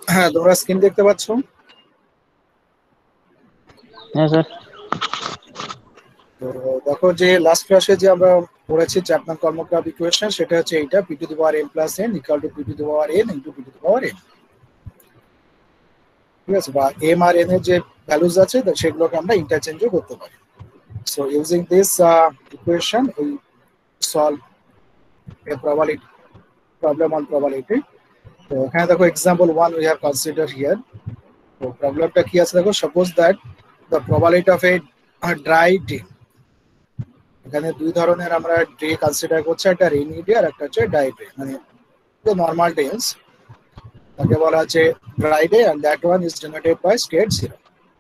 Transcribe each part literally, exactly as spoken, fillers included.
হ্যাঁ, তোমরা স্ক্রিন দেখতে পাচ্ছ? হ্যাঁ স্যার। তো দেখো যে লাস্ট ক্লাসে যে আমরা পড়েছি চ্যাপম্যান কর্মগ্রাফ ইকুয়েশন, সেটা হচ্ছে এইটা, P to the power n plus n equal to P to the power n into P to the power n. ঠিক আছে, বা এম আর এন এর যে ভ্যালুজ আছে সেগুলোকে আমরা ইন্টারচেঞ্জও করতে পারি। So using this equation we solve a probability problem on probability. তো এখানে দেখো example one we have consider here. তো প্রবলেমটা কি আছে দেখো, suppose that the probability of a dry day. এখানে দুই ধরনের আমরা ডে কনসিডার করছি, একটা রেইনি ডে আর একটা হচ্ছে ড্রাই ডে, মানে নর্মাল ডেজ তাকে বলা হচ্ছে dry day, and that one is denoted by state zero.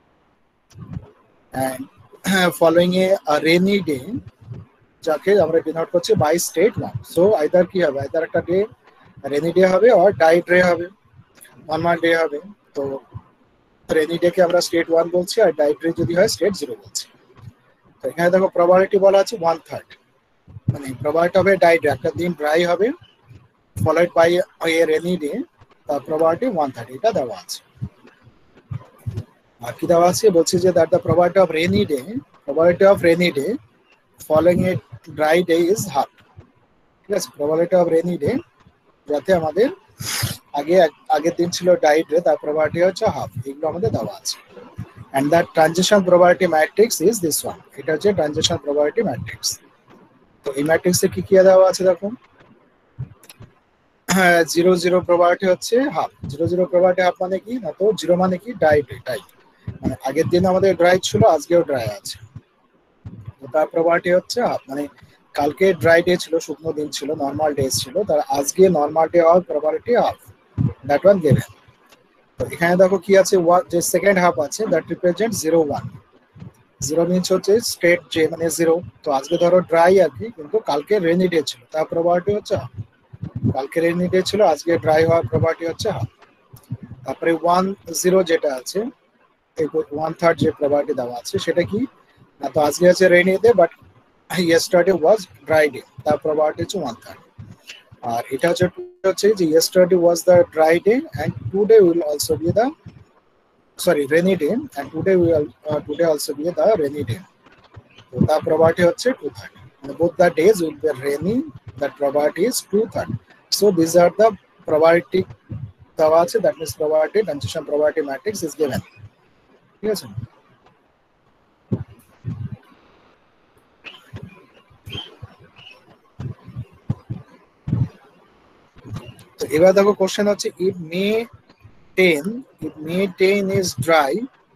And following a rainy day যাকে আমরা ডিনোট করছি by state one. So either কি হবে, আইদার একটা ডে রেইনি ডে হবে আর ড্রাই ডে হবে, নর্মাল ডে হবে। তো রেইনি ডে কে আমরা স্টেট ওয়ান বলছি আর ড্রাই ডে যদি হয় স্টেট জিরো বলছি। তো এখানে দেখো প্রবাবিলিটি বলা আছে ওয়ান থার্ড, মানে প্রবাবিলিটি হবে ড্রাই ডে, একটা দিন ড্রাই হবে followed by a rainy day, তার প্রবাবিলিটি ওয়ান থার্ড এটা দেওয়া আছে। আর কি দেওয়া আছে বলছি যে that the probability of rainy day probability of rainy day following a dry day is half. ঠিক আছে, প্রবাবিলিটি অফ রেইনি ডে যাতে আমাদের আগে আগের দিন ছিল ড্রাই ডে, তার প্রবাবিলিটি হচ্ছে হাফ, এগুলো আমাদের দেওয়া আছে। and that transition probability matrix is this one, এটা হচ্ছে transition probability matrix। তো এই ম্যাট্রিক্সে কি কি দেওয়া আছে দেখো, হ্যাঁ জিরো জিরো প্রবাবিলিটি হচ্ছে half. Zero zero probability half মানে কি না, তো জিরো মানে কি ড্রাই ডে, ড্রাই মানে আগের দিন আমাদের ড্রাই ছিল আজকেও ড্রাই আছে, তো তার প্রবাবিলিটি হচ্ছে হাফ, মানে কালকে ড্রাই ডে ছিল, শুকনো দিন ছিল, নর্মাল ডেজ ছিল, তার আজকে নর্মাল ডে হওয়ার probability half, that one given. তো এখানে দেখো কি আছে, যে সেকেন্ড হাফ আছে that represent zero one. Zero means হচ্ছে স্টেট যে মানে জিরো, তো আজকে ধরো ড্রাই আর কি, কিন্তু কালকে রেনি ডে ছিল, তার প্রবাবিলিটি হচ্ছে হাফ। কালকে রেনি ডে ছিল আজকে ড্রাই হওয়ার প্রবাবিলিটি হচ্ছে হাফ। তারপরে ওয়ান জিরো যেটা আছে, ওয়ান থার্ড যে প্রবাবিলিটি দেওয়া আছে সেটা কি না, তো আজকে আছে rainy day but yesterday was dry day, তার প্রবাবিলিটি হচ্ছে ওয়ান থার্ড। আর এটা হচ্ছে হচ্ছে যে yesterday was the dry day and today will also be the sorry rainy day, and today we will uh, today also be the rainy day. So the probability হচ্ছে two third, and both the days will be rainy, that probability is two third. So these are the probability দেওয়া আছে, that means probability transition probability matrix is given. ঠিক আছে, তো এবার দেখো question হচ্ছে if May ten if May ten is dry,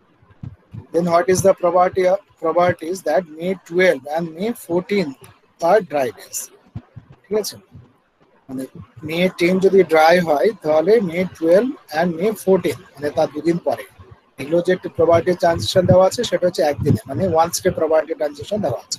then what is the probability of probabilities that May twelve and May fourteen are dry days? ঠিক আছে, মানে মে ten যদি ড্রাই হয় তাহলে May twelve and May fourteen মানে তার দুদিন পরে, এগুলো যে প্রবাবিলিটি ট্রানজিশন দেওয়া আছে সেটা হচ্ছে একদিনে, মানে ওয়ান স্টেপ প্রবাবিলিটি ট্রানজিশন দেওয়া আছে।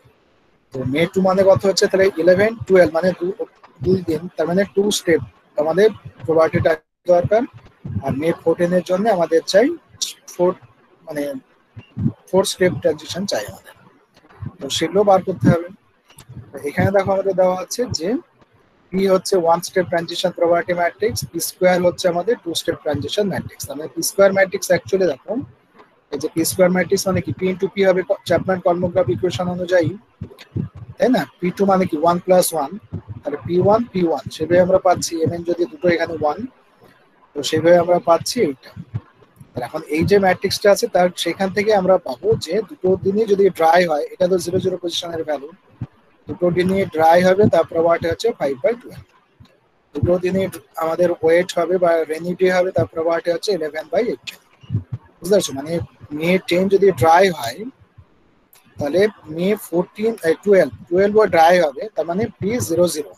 তো মে টু মানে কত হচ্ছে, তাহলে ইলেভেন টুয়েলভ মানে দুই দিন, তার মানে টু স্টেপ আমাদের প্রবাবিলিটি দরকার। আর মে ফোরটিন এর জন্য আমাদের চাই ফোর মানে ফোর স্টেপ ট্রানজিশন চাই আমাদের, তো সেগুলো বার করতে হবে। এখানে দেখো আমাদের দেওয়া আছে যে পি হচ্ছে one step transition probability matrix, P square হচ্ছে আমাদের টু স্টেপ ট্রানজিশন ম্যাট্রিক্স। মানে পি স্কোয়ার ম্যাট্রিক্স অ্যাকচুয়ালি দেখো, এই যে পি স্কোয়ার ম্যাট্রিক্স মানে কি, পি ইন্টু পি হবে চ্যাপম্যান কর্মগ্রাফ ইকুয়েশন অনুযায়ী, তাই না? পি টু মানে কি ওয়ান প্লাস ওয়ান, তাহলে পি ওয়ান পি ওয়ান সেভাবে আমরা পাচ্ছি, এম এন যদি দুটো এখানে ওয়ান, তো সেভাবে আমরা পাচ্ছি এইটা। এখন এই যে ম্যাট্রিক্সটা আছে তার সেখান থেকে আমরা পাবো যে দুটো দিনই যদি ড্রাই হয়, এটা তো জিরো জিরো পজিশনের ভ্যালু, দুটো দিনই ড্রাই হবে তার প্রবাবিলিটি হচ্ছে ফাইভ বাই টুয়েলভ। দুটো দিনই আমাদের ওয়েট হবে বা রেনি ডে হবে তার প্রবাবিলিটি হচ্ছে ইলেভেন বাই এইটিন। বুঝতে পারছো, মানে মে টেন যদি ড্রাই হয় তাহলে May fourteen twelve twelve dry হবে, তার মানে P zero zero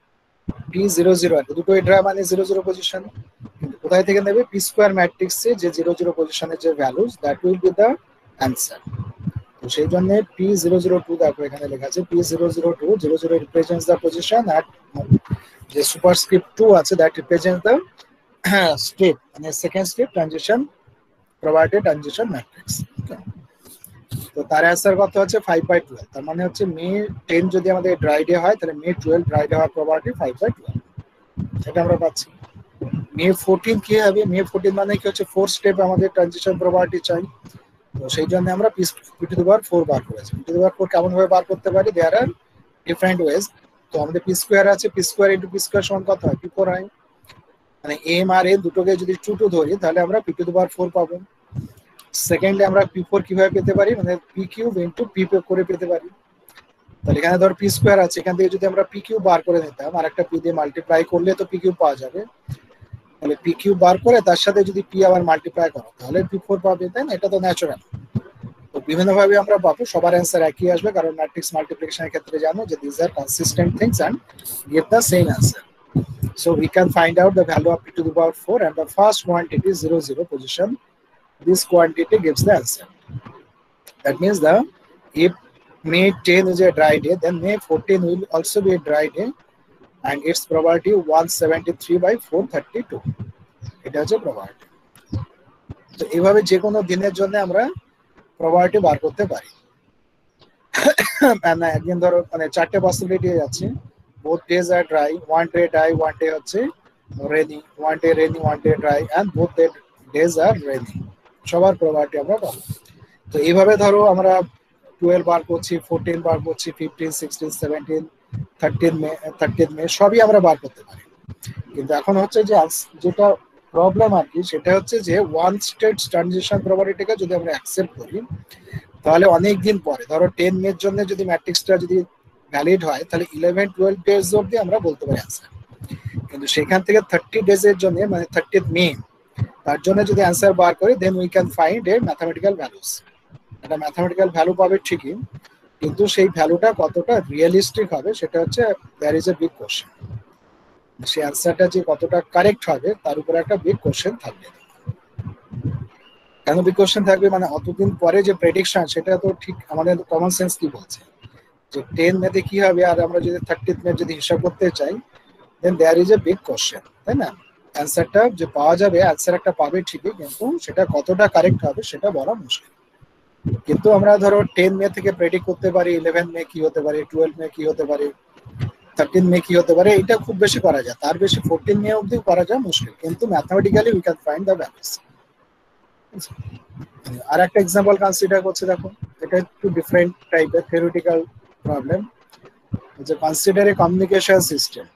P zero zero আর দুটোই ড্রাই মানে জিরো জিরো পজিশন। কিন্তু কোথায় থেকে নেবে, পি স্কোয়ার ম্যাট্রিক্সে যে জিরো জিরো পজিশনের যে values that will be the answer. তো সেই জন্য পি জিরো জিরো টু দেখো এখানে লেখা আছে P zero zero two, zero zero represents the position at যে সুপারস্ক্রিপ্ট টু আছে দ্যাট রিপ্রেজেন্টস দ্য স্টেপ মানে second step transition probability transition matrix. তো তার অ্যান্সার কত হচ্ছে ফাইভ বাই টুয়েলভ, তার মানে হচ্ছে মে টেন যদি আমাদের ড্রাই ডে হয় তাহলে মে টুয়েলভ ড্রাই ডে হওয়ার প্রবাবিলিটি ফাইভ বাই টুয়েলভ, সেটা আমরা পাচ্ছি। মে ফোরটিন কি হবে, মে ফোরটিন মানে কি হচ্ছে ফোর স্টেপ আমাদের ট্রানজিশন প্রপার্টি চাই। তো সেই জন্য আমরা P to the power four বার করেছি। P to the power four কেমন ভাবে বার করতে পারি, দেয়ার আর ডিফারেন্ট ওয়েজ। তো আমাদের পি স্কোয়ার আছে, P square into P square সমান কত হয়, পি ফোর হয়। মানে এম আর এন দুটোকে যদি টু টু ধরি তাহলে আমরা P to the power four পাবো। সেকেন্ডলি আমরা পি ফোর কিভাবে পেতে পারি, মানে পি কিউব ইন্টু পি করে পেতে পারি। তাহলে এখানে ধর পি স্কোয়ার আছে, এখান থেকে যদি আমরা পি কিউব বার করে নিতাম আর একটা পি দিয়ে মাল্টিপ্লাই করলে তো পি কিউব পাওয়া যাবে। তাহলে পি কিউব বার করে তার সাথে যদি পি আবার মাল্টিপ্লাই করো তাহলে পি ফোর পাবে, তাই না? এটা তো ন্যাচারাল। তো বিভিন্ন ভাবে আমরা পাবো, সবার অ্যান্সার একই আসবে, কারণ ম্যাট্রিক্স মাল্টিপ্লিকেশনের ক্ষেত্রে জানো যে this are consistent things and get the same answer. So we can find out the value of p to the power four, and the first quantity zero zero position, this quantity gives the answer. That means the if May ten is a dry day, then May fourteen will also be a dry day, and its probability one seventy-three by four thirty-two. এটা হচ্ছে probability। তো এইভাবে যে কোনো দিনের জন্য আমরা probability বার করতে পারি। না একদিন ধরো মানে চারটে পসিবিলিটি আছে, both days are dry, one day dry, one day হচ্ছে rainy, one day rainy, one day dry, and both days are rainy। সবার probability আমরা পাবো। তো এইভাবে ধরো আমরা টুয়েলভ বার করছি, ফোরটিন বার করছি, fifteen, sixteen, seventeen, thirteen May, thirteen May সবই আমরা বার করতে পারি। কিন্তু এখন হচ্ছে যে যেটা প্রবলেম আর কি, সেটা হচ্ছে যে ওয়ান স্টেট ট্রানজিশন প্রপার্টিটাকে যদি আমরা অ্যাকসেপ্ট করি তাহলে অনেক দিন পরে, ধরো টেন মের জন্য যদি ম্যাট্রিক্সটা যদি ভ্যালিড হয় তাহলে ইলেভেন টুয়েলভ ডেজ অব্দি আমরা বলতে পারি অ্যান্সার। কিন্তু সেখান থেকে থার্টি ডেজের জন্য মানে থার্টি মে তার জন্য যদি অ্যান্সার বার করি then we can find a mathematical values. একটা ম্যাথামেটিক্যাল ভ্যালু পাবে ঠিকই, কিন্তু সেই ভ্যালুটা কতটা রিয়েলিস্টিক হবে সেটা হচ্ছে there is a big question. সেই অ্যান্সারটা যে কতটা কারেক্ট হবে তার উপরে একটা বিগ কোশ্চেন থাকবে। কেন বিগ কোশ্চেন থাকবে, মানে অতদিন পরে যে প্রেডিকশন সেটা তো ঠিক আমাদের কমন সেন্স কি বলছে যে টেন মেতে কি হবে, আর আমরা যদি থার্টিথ মে যদি হিসাব করতে চাই then there is a big question, তাই না? অ্যান্সারটা যে পাওয়া যাবে, অ্যান্সার একটা পাবে ঠিকই, কিন্তু সেটা কতটা কারেক্ট হবে সেটা বলা মুশকিল। কিন্তু আমরা ধরো টেন মে থেকে প্রেডিক্ট করতে পারি ইলেভেন মে কি হতে পারে, টুয়েলভ মে কি হতে পারে, থার্টিন মে কি হতে পারে, এটা খুব বেশি করা যায়। তার বেশি ফোরটিন মে অবধি করা যায় মুশকিল, কিন্তু mathematically we can find the values. আর একটা এক্সাম্পল কনসিডার করছে, দেখো এটা একটু ডিফারেন্ট টাইপের থিওরিটিক্যাল প্রবলেম। যে consider a communication system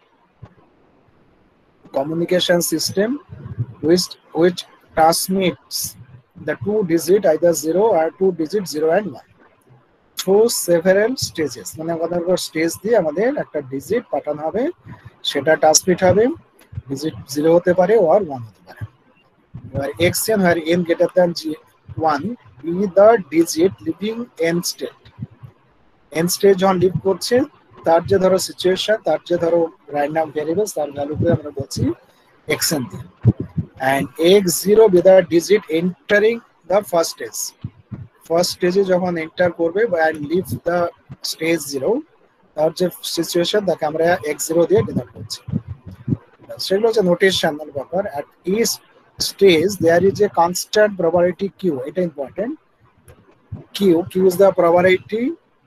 communication system which which transmits the two digit either zero or two digit zero and one through several stages। মানে আমাদের স্টেজ দিয়ে আমাদের একটা ডিজিট পাঠানো হবে, সেটা ট্রান্সমিট হবে, ডিজিট জিরো হতে পারে আর ওয়ান হতে পারে। where x and where n greater than one be the digit living n state। n state যখন লিভ করছে তার যে ধরো সিচুয়েশন, তার যে ধরো র্যান্ডম ভেরিয়েবলস, তার ভ্যালুকে আমরা বলছি xn দিয়ে। and x zero be the digit entering the first stage। First স্টেজে যখন এন্টার করবে বা লিভ দ্য স্টেজ জিরো, তার যে সিচুয়েশন তাকে আমরা x zero দিয়ে ডিনোট করছি। সেগুলো হচ্ছে নোটেশনাল ব্যাপার। at each stage there is a constant probability q, এটা important. q q is the probability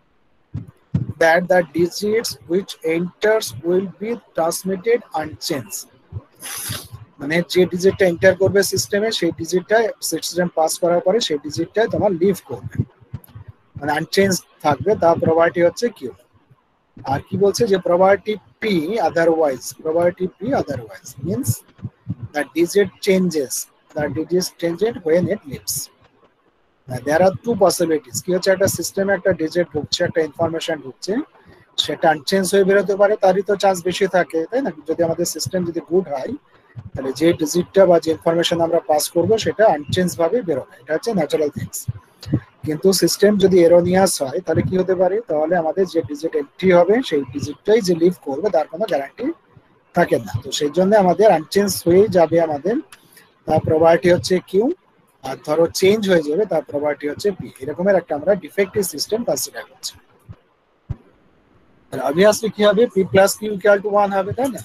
that the digits which enters will be transmitted unchanged। মানে যে ডিজিটটা এন্টার করবে সিস্টেমে সেই ডিজিটটা সিস্টেম পাস করার পরে সেই ডিজিটটা তোমার লিভ করবে, মানে আনচেঞ্জ থাকবে, তার প্রবাবিলিটি হচ্ছে কিউ। আর কি বলছে যে probability P otherwise, probability P otherwise means the digit changes, the digit changed when it leaves. There are two possibilities. কি হচ্ছে, একটা সিস্টেমে একটা ডিজিট ঢুকছে, একটা ইনফরমেশন ঢুকছে, সেটা আনচেঞ্জ হয়ে বেরোতে পারে, তারই তো চান্স বেশি থাকে, তাই না? যদি আমাদের সিস্টেম যদি গুড হয় তাহলে যে ডিজিটটা বা যে ইনফরমেশন আমরা পাস করব সেটা আনচেঞ্জ ভাবে বেরোবে, এটা হচ্ছে ন্যাচারাল থিংস। কিন্তু সিস্টেম যদি এরোনিয়াস হয় তাহলে কি হতে পারে, তাহলে আমাদের যে ডিজিট এন্ট্রি হবে সেই ডিজিটটাই যে লিভ করবে তার কোনো গ্যারান্টি থাকে না। তো সেই জন্য আমাদের আনচেঞ্জ হয়ে যাবে আমাদের, তার প্রবাবিলিটি হচ্ছে কিউ, আর ধরো চেঞ্জ হয়ে যাবে তার প্রবাবিলিটি হচ্ছে পি। এরকমের একটা আমরা ডিফেক্টিভ সিস্টেম কনসিডার করছি। অবভিয়াসলি কি হবে, P plus Q equal to one হবে, তাই না?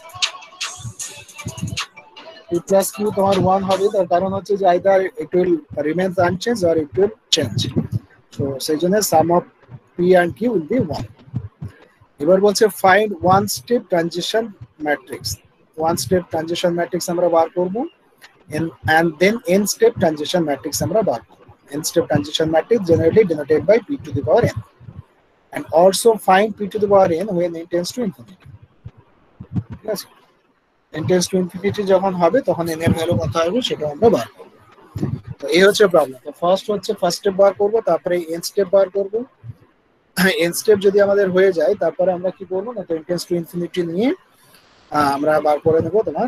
পি প্লাস কিউ তোমার ওয়ান হবে, তার কারণ হচ্ছে যে either it will remains unchange or it will change. তো সেই জন্য sum of P and Q will be one. এবার বলছে find one step transition matrix. One step transition matrix আমরা বার করব, and then n step transition matrix আমরা বার করব। n step transition matrix generally denoted by p to the power n, and also find p to the power n when n tends to infinity। ঠিক আছে, n tends to infinity যখন হবে তখন n এর value কত হবে সেটা আমরা বার করব। তো এই হচ্ছে প্রবলেম। তো ফার্স্ট হচ্ছে ফার্স্ট স্টেপ বার করব, তারপরে n স্টেপ বার করব। n স্টেপ যদি আমাদের হয়ে যায় তারপরে আমরা কি করব না, তো n tends to infinity নিয়ে আমরা বার করে নেব তোমার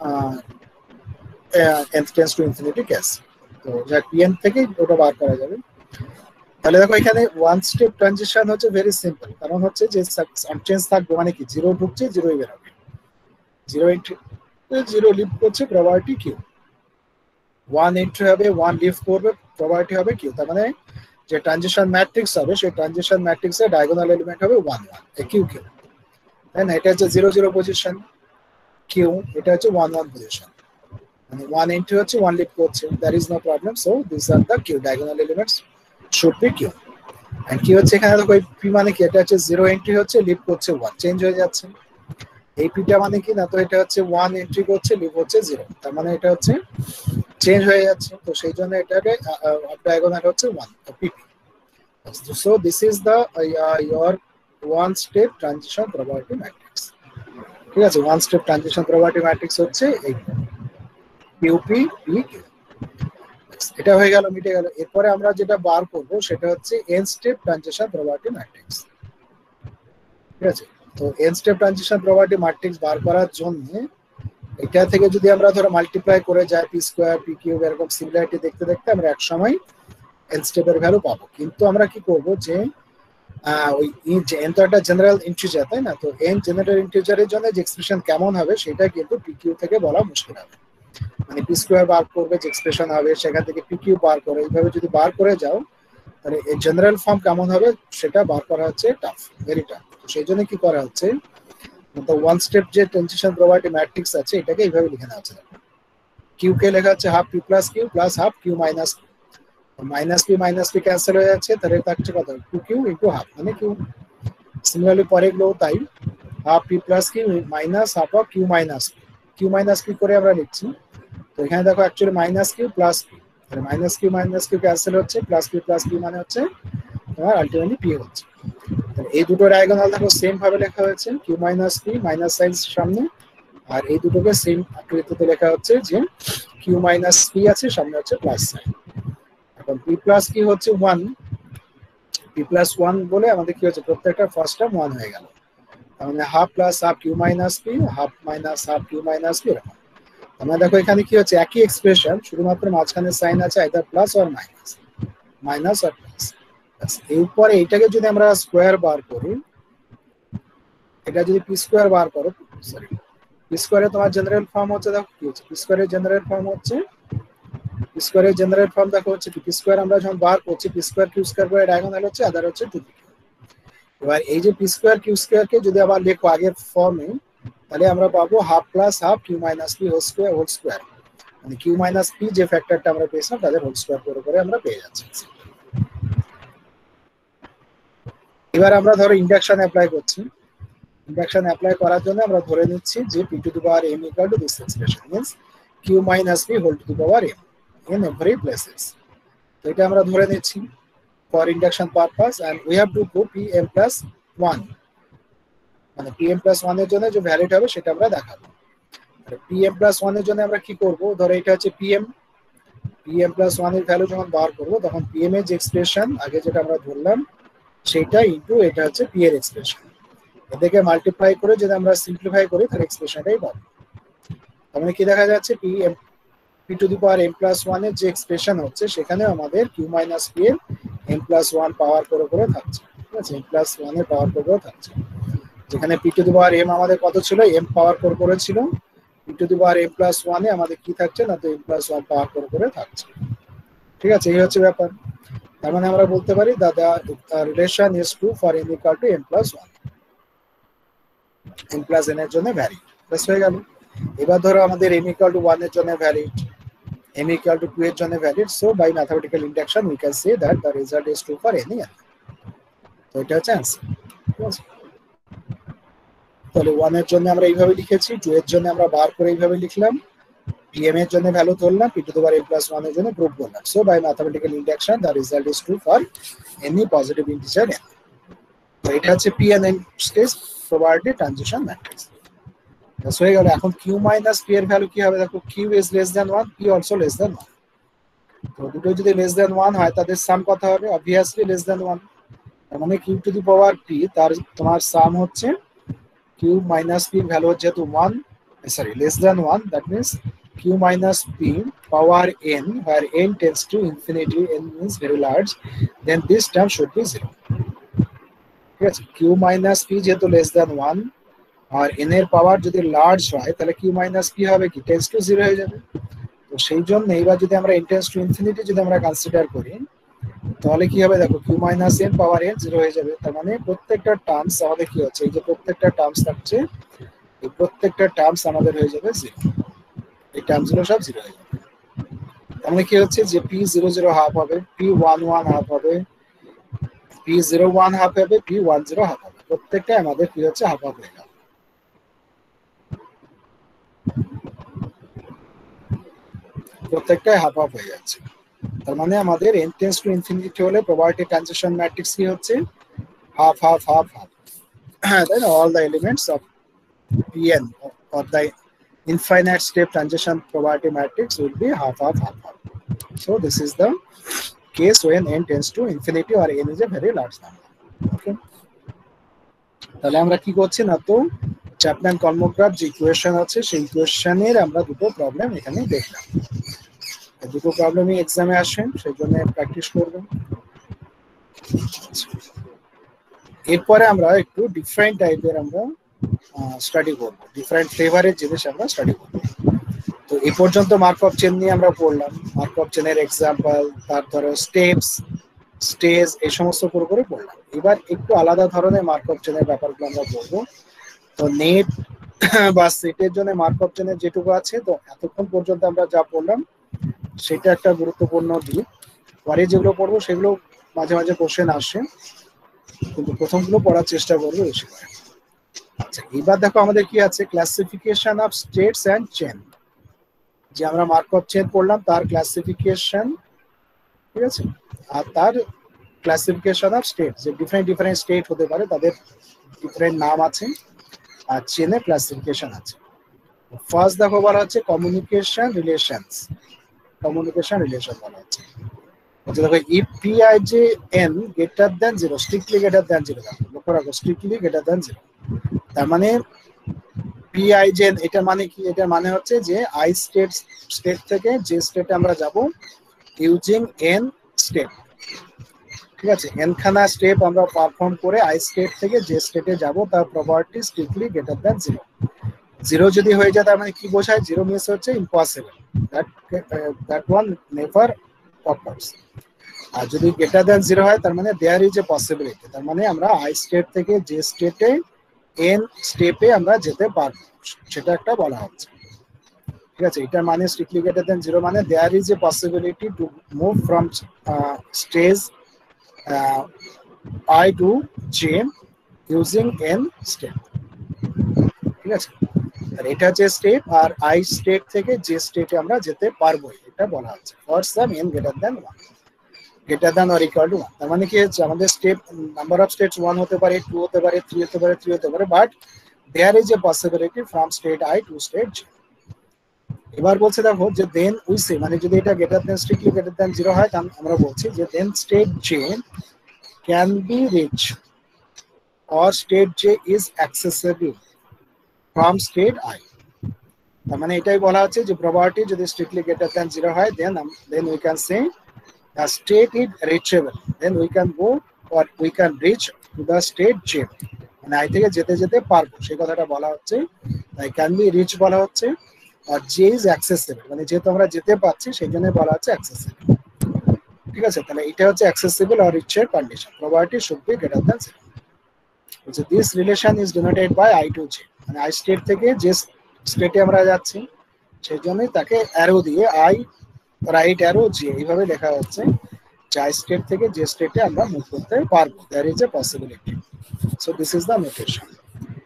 n tends to infinity case. তো যা pn থেকে ওটা বার করা যাবে। তাহলে দেখো এখানে ওয়ান স্টেপ ট্রানজিশন হচ্ছে ভেরি সিম্পল, কারণ হচ্ছে যে আনচেঞ্জ থাকবে মানে কি জিরো ঢুকছে জিরোই বের হবে, জিরো এন্ট্রি জিরো লিভ করছে প্রবাবিলিটি কিউ, ওয়ান এন্ট্রি হবে ওয়ান লিভ করবে প্রবাবিলিটি হবে কিউ। তার মানে যে ট্রানজিশন ম্যাট্রিক্স হবে সেই ট্রানজিশন ম্যাট্রিক্সের ডায়াগোনাল এলিমেন্ট হবে ওয়ান ওয়ান কিউ কিউ, তাই না? এটা হচ্ছে জিরো জিরো পজিশন কিউ, এটা হচ্ছে ওয়ান ওয়ান পজিশন, মানে ওয়ান এন্ট্রি হচ্ছে ওয়ান লিভ করছে, there is no problem. So this are the Q diagonal elements should be Q. And কি হচ্ছে এখানে দেখো পি মানে কি, এটা হচ্ছে জিরো এন্ট্রি হচ্ছে লিভ করছে ওয়ান, চেঞ্জ হয়ে যাচ্ছে। এই পিটা মানে কি না, তো এটা হচ্ছে ওয়ান এন্ট্রি করছে লিভ হচ্ছে জিরো, তার মানে এটা হচ্ছে চেঞ্জ হয়ে যাচ্ছে। তো সেই জন্য এটাকে ডায়াগোনাল হচ্ছে one P P. So this is the your one step transition probability matrix. ঠিক আছে, one step transition probability matrix হচ্ছে এই কিউপি পি কিউ। এটা হয়ে গেল, মিটে গেল। এরপরে আমরা যেটা বার করব সেটা হচ্ছে n step transition probability matrix. ঠিক আছে, তো n step transition probability matrix বার করার জন্য এটা থেকে যদি আমরা ধরো মাল্টিপ্লাই করে যাই পি স্কোয়ার পি কিউব এরকম সিমিলারিটি দেখতে দেখতে আমরা এক সময় এন স্টেপের ভ্যালু পাবো। কিন্তু আমরা কি করব যে ওই এন তো একটা জেনারেল ইন্টিজার, তাই না? তো এন জেনারেল ইন্টিজারের জন্য যে এক্সপ্রেশন কেমন হবে সেটা কিন্তু পি কিউ থেকে বলা মুশকিল হবে। মানে পি স্কোয়ার বার করবে যে এক্সপ্রেশন হবে সেখান থেকে পি কিউ বার করে এইভাবে যদি বার করে যাও তাহলে এই জেনারেল ফর্ম কেমন হবে সেটা বার করা হচ্ছে টাফ, ভেরি টাফ। তো সেই জন্য কি করা হচ্ছে, তো ওয়ান স্টেপ যে ট্রানজিশন প্রবাবিলিটি ম্যাট্রিক্স আছে এটাকে এইভাবে লিখে নেওয়া হচ্ছে। কিউ কে লেখা হচ্ছে half p plus q plus half q minus q, minus p minus p cancel হয়ে যাচ্ছে, তাহলে থাকছে কত টু কিউ ইন্টু হাফ মানে কিউ। সিমিলারলি পরেগুলো তাই, half p plus q minus half of q minus p, q minus p করে আমরা লিখছি। তো এখানে দেখো actually minus q plus p, তাহলে minus q minus q cancel হচ্ছে, প্লাস পি প্লাস পি মানে হচ্ছে তোমার আলটিমেটলি পি হচ্ছে। এই দুটো ডায়াগোনাল দেখো সেম ভাবে লেখা হয়েছে, q minus p minus sign সামনে, আর এই দুটোকে সেম আকৃতিতে লেখা হচ্ছে যে কিউ মাইনাস পি আছে সামনে হচ্ছে প্লাস সাইন। এখন পি প্লাস কি হচ্ছে ওয়ান, পি প্লাস ওয়ান বলে আমাদের কি হচ্ছে প্রত্যেকটা ফার্স্ট টার্ম ওয়ান হয়ে গেল, তার মানে half plus half q minus p half minus half q minus p এরকম। আমরা দেখো এখানে কি হচ্ছে একই এক্সপ্রেশন, শুধুমাত্র মাঝখানে সাইন আছে either plus or minus, minus or plus. এরপরে এইটাকে যদি আমরা স্কোয়ার বার করি, এটা যদি পি স্কোয়ার বার করো, সরি পি স্কোয়ারে তোমার জেনারেল ফর্ম হচ্ছে দেখো কি হচ্ছে, পি স্কোয়ারের জেনারেল ফর্ম হচ্ছে পি স্কোয়ারের জেনারেল ফর্ম দেখো হচ্ছে পি স্কোয়ার আমরা যখন বার করছি পি স্কোয়ার কিউ স্কোয়ার করে ডায়াগোনাল হচ্ছে আদার হচ্ছে টু পি। এবার এই যে পি স্কোয়ার কিউ স্কোয়ার কে যদি আবার লেখো আগের ফর্মে তাহলে আমরা পাবো half plus half q minus p whole square whole square, মানে কিউ মাইনাস পি যে ফ্যাক্টরটা আমরা পেয়েছিলাম তাদের হোল স্কোয়ার করে করে আমরা পেয়ে যাচ্ছি। এবার আমরা ধরো ইন্ডাকশন অ্যাপ্লাই করছি, ইন্ডাকশন অ্যাপ্লাই করার জন্য আমরা ধরে নিচ্ছি যে p to the power m equal to this expression means q minus p whole to the power m in every places. তো এটা আমরা ধরে নিচ্ছি for induction purpose, and we have to go p m plus one, মানে p m plus one এর জন্য যে valid হবে সেটা আমরা দেখাবো। পি এম প্লাস ওয়ান এর জন্য আমরা কি করব, ধরো এটা হচ্ছে পিএম, পিএম প্লাস ওয়ান এর ভ্যালু যখন বার করবো তখন পিএম এর যে এক্সপ্রেশন আগে যেটা আমরা ধরলাম সেটা ইনটু এটা হচ্ছে পি এর এক্সপ্রেশন, এটাকে মাল্টিপ্লাই করে যদি আমরা সিম্পলিফাই করি তাহলে এক্সপ্রেশনটাই পাবো। তাহলে কি দেখা যাচ্ছে p m p to the power m plus one এর যে এক্সপ্রেশন হচ্ছে সেখানে আমাদের কিউ মাইনাস পি এর এম প্লাস ওয়ান পাওয়ার করে করে থাকছে, ঠিক আছে, এম প্লাস ওয়ান এর পাওয়ার করে করে থাকছে। যেখানে p to the power m আমাদের কত ছিল, এম পাওয়ার করে করে ছিল, p to the power m plus one এ আমাদের কি থাকছে না, তো এম প্লাস ওয়ান পাওয়ার করে করে থাকছে। ঠিক আছে, এই হচ্ছে ব্যাপার। তার মানে আমরা বলতে পারি দাদা relation is true for n equal to m plus one, m plus n এর জন্য ভ্যালিড। বেশ হয়ে গেল। এবার ধরো আমাদের এম ইকুয়াল টু ওয়ান এর জন্য valid, m equal to two এর জন্য valid, so by mathematical induction we can say that the result is true for any n। তো এটা হচ্ছে आंसर। তাহলে ওয়ান এর জন্য আমরা এইভাবে লিখেছি, টু এর জন্য আমরা বার করে এইভাবে লিখলাম, pm এর জন্য ভ্যালু ধরলাম, p to the power n plus one এর জন্য প্রুভ করলাম। So by mathematical induction the result is true for any positive integer n। তো এটা হচ্ছে p and n stage probability transition matrix. So হয়ে গেল। এখন q মাইনাস p এর ভ্যালু কি হবে দেখো, q is less than one, p also less than one. তো দুটো যদি লেস দ্যান ওয়ান হয় তাদের সাম কত হবে, অবভিয়াসলি লেস দ্যান ওয়ান। তার মানে q to the power p তার তোমার সাম হচ্ছে q মাইনাস p এর ভ্যালু হচ্ছে যেহেতু one, sorry less than one, that means q minus p power n where n tends to infinity, n means very large, then this term should be zero. ঠিক আছে, q minus p যেহেতু less than one আর n এর পাওয়ার যদি large হয় তাহলে q minus p হবে কি tends to zero হয়ে যাবে। তো সেই জন্য এইবার যদি আমরা n tends to infinity যদি আমরা কনসিডার করি তাহলে কি হবে দেখো, q minus n power n zero হয়ে যাবে। তার মানে প্রত্যেকটা টার্মস আমাদের কি হচ্ছে, এই যে প্রত্যেকটা টার্মস থাকছে এই প্রত্যেকটা টার্মস আমাদের হয়ে যাবে জিরো, এই টার্মসগুলো সব জিরো হয়ে যাবে। তাহলে কি হচ্ছে যে p জিরো জিরো হাফ হবে, p ওয়ান ওয়ান হাফ হবে, p জিরো ওয়ান হাফ হবে, p ওয়ান জিরো হাফ হবে, প্রত্যেকটা আমাদের কি হচ্ছে হাফ হাফ হয়ে গেল। প্রত্যেকটাই হাফ হাফ হয়ে যাচ্ছে। তার মানে আমাদের n টেন্ডস টু ইনফিনিটি হলে প্রবাবিলিটি ট্রানজিশন ম্যাট্রিক্স কি হচ্ছে half half half half. Then all the elements of pn or the infinite step transition probability matrix will be half half half half. So this is the case when n tends to infinity or n is a very large number. Okay. তাহলে আমরা কি করছি না, তো Chapman কর্মগ্রাফ যে equation আছে সেই ইকুয়েশনের আমরা দুটো প্রবলেম এখানে দেখলাম। দুটো প্রবলেমই এক্সামে আসেন, সেই জন্য প্র্যাকটিস করবেন। এরপরে আমরা একটু ডিফারেন্ট টাইপের আমরা স্টাডি করব, ডিফারেন্ট ফ্লেভারের জিনিস আমরা স্টাডি করব। তো এই পর্যন্ত মার্কঅফ চেন নিয়ে আমরা পড়লাম, মার্কঅফ চেনের এক্সাম্পল, তার ধরো স্টেপস, স্টেজ, এই সমস্ত করে করে পড়লাম। এবার একটু আলাদা ধরনের মার্কঅফ চেনের ব্যাপারগুলো আমরা পড়বো। তো নেট বা সেটের জন্য মার্কঅফ চেনের যেটুকু আছে, তো এতক্ষণ পর্যন্ত আমরা যা পড়লাম সেটা একটা গুরুত্বপূর্ণ দিক। পরে যেগুলো পড়বো সেগুলো মাঝে মাঝে কোশ্চেন আসে, কিন্তু প্রথমগুলো পড়ার চেষ্টা করবো বেশি করে। আচ্ছা, এবার দেখো আমাদের কি আছে, classification of states and chain. যে আমরা মার্কঅফ চেন পড়লাম তার ক্লাসিফিকেশন, ঠিক আছে, আর তার ক্লাসিফিকেশন অফ স্টেট, যে ডিফারেন্ট ডিফারেন্ট স্টেট হতে পারে তাদের ডিফারেন্ট নাম আছে, আর চেনের ক্লাসিফিকেশন আছে। ফার্স্ট দেখো বলা হচ্ছে কমিউনিকেশন রিলেশনস, কমিউনিকেশন রিলেশন বলা হচ্ছে। আচ্ছা দেখো, if pij n greater than zero, strictly greater than zero, লক্ষ্য রাখো strictly greater than zero, তার মানে pij n এটা মানে কি, এটা মানে হচ্ছে যে i স্টেট স্টেট থেকে যে স্টেটে আমরা যাব ইউজিং n স্টেপ, ঠিক আছে, n খানা স্টেপ আমরা পারফর্ম করে i স্টেট থেকে যে স্টেটে যাব তার probability strictly greater than zero. Zero যদি হয়ে যায় তার মানে কি বোঝায়, জিরো মিনস হচ্ছে impossible, that that one never occurs. আর যদি গ্রেটার দ্যান জিরো হয় তার মানে দেয়ার ইজ এ পসিবিলিটি, তার মানে আমরা আই স্টেট থেকে যে স্টেটে এন স্টেপে আমরা যেতে পারবো সেটা একটা বলা হচ্ছে, ঠিক আছে। এটা মানে স্ট্রিক্টলি গ্রেটার দ্যান জিরো মানে there is a possibility to move from stage I to j using n step, ঠিক আছে। আর এটা যে স্টেপ আর আই স্টেট থেকে যে স্টেটে আমরা যেতে পারবো এটা বলা হচ্ছে for some n greater than one, greater than or equal to one. তার মানে কি হচ্ছে, আমাদের step number of states one হতে পারে, টু হতে পারে, থ্রি হতে পারে, থ্রি হতে পারে, but there is a possibility from state I to state j. এবার বলছে দেখো যে দেন উই সে, মানে যদি এটা greater than strictly greater than zero হয় তাহলে আমরা বলছি যে then state j can be reach or state j is accessible from state I. তার মানে এটাই বলা হচ্ছে যে প্রবাবিলিটি যদি স্ট্রিক্টলি গ্রেটার দ্যান জিরো হয় then then we can say the state is reachable, then we can go or we can reach to the state J, মানে I থেকে যেতে যেতে পারবো সেই কথাটা বলা হচ্ছে। তাই ক্যান বি রিচ বলা হচ্ছে, আর জে ইজ অ্যাক্সেসিবল মানে যেহেতু আমরা যেতে পারছি সেই জন্য বলা হচ্ছে অ্যাক্সেসিবল, ঠিক আছে। তাহলে এটা হচ্ছে অ্যাক্সেসিবল অর রিচের condition, probability should be greater than zero. বলছে this relation is denoted by I to j, মানে আই স্টেট থেকে যে স্টেটে আমরা যাচ্ছি সেই জন্যই তাকে অ্যারো দিয়ে আই রাইট অ্যারো জি এইভাবে লেখা হচ্ছে, যে স্টেট থেকে যে স্টেটে আমরা মুভ করতে পারবো, there is a possibility. So this is the notation.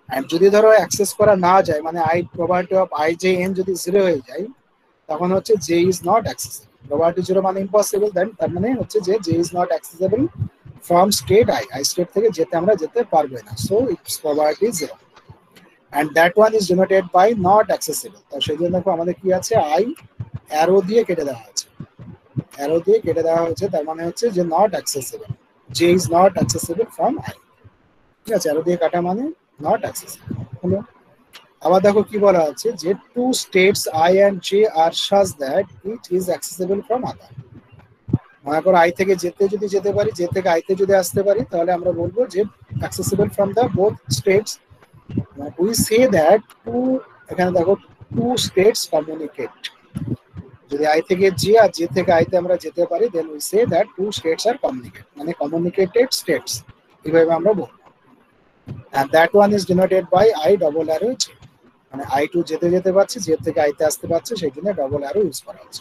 And যদি ধরো অ্যাক্সেস করা না যায়, মানে I probability of I j n যদি জিরো হয়ে যায়, তখন হচ্ছে j is not accessible. Probability zero মানে ইম্পসিবল, দেন তার মানে হচ্ছে যে j is not accessible from state I, I state থেকে যেতে আমরা যেতে পারবো না, so it's probability zero. and that one is denoted by not accessible। তো সেই জন্য দেখো আমাদের কি আছে, আই অ্যারো দিয়ে কেটে দেওয়া হয়েছে, অ্যারো দিয়ে কেটে দেওয়া হয়েছে, তার মানে হচ্ছে যে not accessible, j is not accessible from I. ঠিক আছে, অ্যারো দিয়ে কাটা মানে নট অ্যাক্সেসেবল হলো। আবার দেখো কি বলা আছে, যে two states I and j are such that it is accessible from other. মনে করো আই থেকে যেতে যদি যেতে পারি, যে থেকে আইতে যদি আসতে পারি, তাহলে আমরা বলবো যে accessible from the both states. we say that two, এখানে দেখো টু স্টেটস কমিউনিকেট, যদি আই থেকে জি আর জি থেকে আইতে আমরা যেতে পারি, then we say that two states are communicate, মানে কমিউনিকেটেড স্টেটস, এইভাবে আমরা বলবো। and that one is denoted by i double arrow j, মানে আই টু যেতে যেতে পারছি, জে থেকে আইতে আসতে পারছে, সেই জন্য ডবল অ্যারো ইউজ করা হচ্ছে।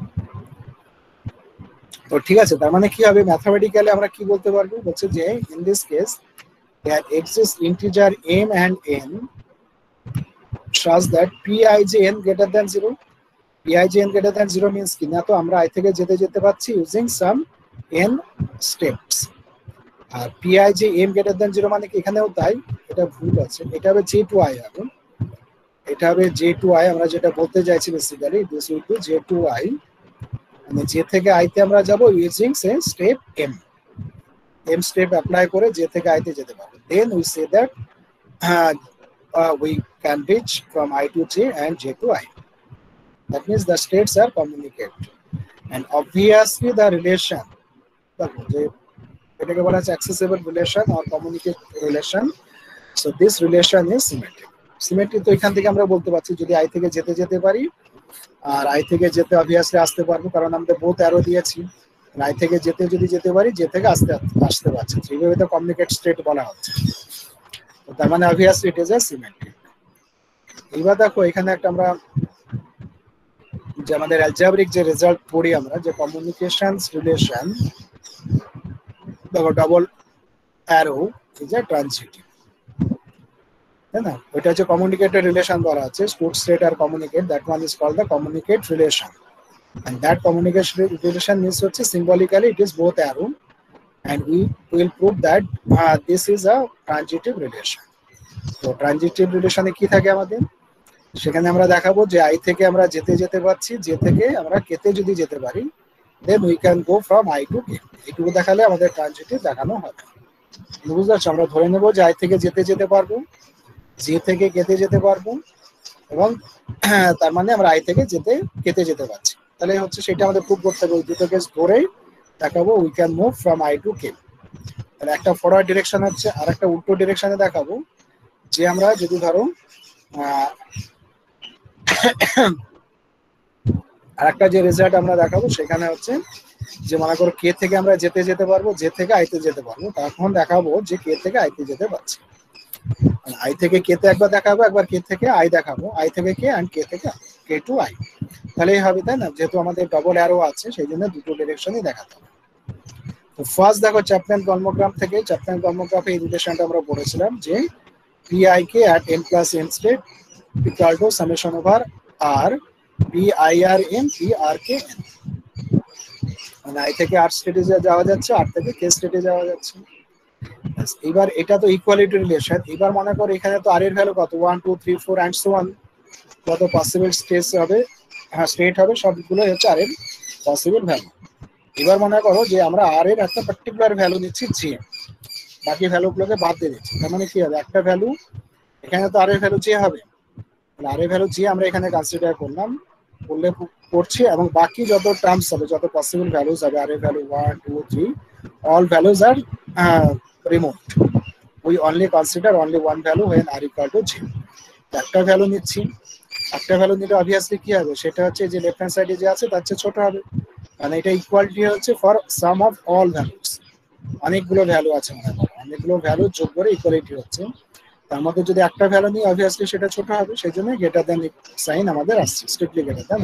তো ঠিক আছে, তার মানে কি হবে, ম্যাথমেটিক্যালি আমরা কি বলতে পারবো, হচ্ছে যে in this case there exists integer m and n such that pijn greater than zero। pijn greater than zero means কি না, তো আমরা i থেকে যেতে যেতে পাচ্ছি using some n steps, আর pij m greater than zero মানে কি, এখানেও তাই, এটা ভুল আছে, এটা হবে j to i হবে, এটা হবে j to i, আমরা যেটা বলতে চাইছি basically this will be j to i, মানে j থেকে i তে আমরা যাব using say step m, m step apply করে j থেকে i তে যেতে পারবো। then we say that uh, uh, we can reach from i to j and j to i, that means the states are communicate, and obviously the relation, দেখো যে এটাকে বলা হচ্ছে accessible relation or communicate relation, so this relation is symmetric। symmetric তো এখান থেকে আমরা বলতে পারছি, যদি i থেকে যেতে যেতে পারি, আর i থেকে যেতে obviously আসতে পারবো, কারণ আমরা বোথ অ্যারো দিয়েছি, আই থেকে যেতে যদি যেতে পারি, যে থেকে আসতে আসতে পারছি, এইভাবে তো কমিউনিকেট স্টেট বলা হচ্ছে, তার মানে obviously it is a symmetric। এবার দেখো এখানে একটা আমরা যে আমাদের অ্যালজেব্রিক যে রেজাল্ট পড়ি আমরা, যে কমিউনিকেশনস রিলেশন, দেখো double arrow is a transitive, তাই না, ওইটা হচ্ছে কমিউনিকেটেড রিলেশন বলা আছে, store state are communicate, that one is called the communicate relation, and that communication relation means হচ্ছে symbolically it is both arrow, and we will prove that uh, this is a transitive relation। তো transitive relation এ কি থাকে আমাদের, সেখানে আমরা দেখাবো যে i থেকে আমরা যেতে যেতে পাচ্ছি, যে থেকে আমরা কেতে যদি যেতে পারি, then we can go from i to k, এটুকু দেখালে আমাদের transitive দেখানো হবে। বুঝতে পারছো, আমরা ধরে নেব যে i থেকে যেতে যেতে পারবো, যে থেকে কেতে যেতে পারবো, এবং তার মানে আমরা i থেকে যেতে কেতে যেতে পারছি, তাহলে হচ্ছে সেটা আমাদের প্রুভ করতে হবে, দুটো কেস ধরেই দেখাবো we can move from I to k. তাহলে একটা ফরওয়ার্ড ডিরেকশন হচ্ছে, আর একটা উল্টো ডিরেকশনে দেখাবো, যে আমরা যদি ধরো আর একটা যে রেজাল্ট আমরা দেখাবো, সেখানে হচ্ছে যে মনে করো কে থেকে আমরা যেতে যেতে পারবো, যে থেকে আইতে যেতে পারবো, তখন দেখাবো যে কে থেকে আইতে যেতে পারছি, আই থেকে কেতে একবার দেখাবো, একবার কে থেকে আই দেখাবো, আই থেকে কে এন্ড কে থেকে কে টু আই, তাহলেই হবে, তাই না, যেহেতু আমাদের ডবল অ্যারো আছে সেই জন্য দুটো ডিরেকশনই দেখাতে হবে। তো ফার্স্ট দেখো চ্যাপম্যান কর্মগ্রাফ থেকে, চ্যাপম্যান কর্মগ্রাফে এই রিলেশনটা আমরা পড়েছিলাম যে p i k at n plus n step equal to summation over r pir n pr k n, মানে আই থেকে আর স্টেটে যাওয়া যাচ্ছে, আর থেকে কে স্টেটে যাওয়া যাচ্ছে। এবার এটা তো ইকুয়ালিটি রিলেশন, এবার মনে করো এখানে তো আর এর ভ্যালু কত, one two three four and so on, কত পসিবল স্টেটস হবে, হ্যাঁ স্টেট হবে, সবগুলো হচ্ছে আর এর পসিবল ভ্যালু। এবার মনে করো যে আমরা আর এর একটা পার্টিকুলার ভ্যালু নিচ্ছি জে, বাকি ভ্যালুগুলোকে বাদ দিয়ে দিচ্ছি, তার মানে কি হবে, একটা ভ্যালু এখানে তো আর এর ভ্যালু জে হবে, আর এর ভ্যালু জে আমরা এখানে কনসিডার করলাম, করলে করছি, এবং বাকি যত টার্মস হবে, যত পসিবল ভ্যালুস হবে, আর এর value one two three, all values are uh, removed, we only consider only one value when r equal to j। একটা ভ্যালু নিচ্ছি, একটা ভ্যালু নিলে অবভিয়াসলি কি হবে, সেটা হচ্ছে যে লেফট হ্যান্ড সাইডে যে আছে তার চেয়ে ছোট হবে, মানে এটা ইকুয়ালিটি হচ্ছে for sum of all values, অনেকগুলো ভ্যালু আছে, মনে করো অনেকগুলো ভ্যালু যোগ করে ইকুয়ালিটি হচ্ছে, তার মধ্যে যদি একটা ভ্যালু নিই অবভিয়াসলি সেটা ছোট হবে, সেই জন্য গ্রেটার দ্যান সাইন আমাদের আসছে, স্ট্রিক্টলি গ্রেটার দ্যান।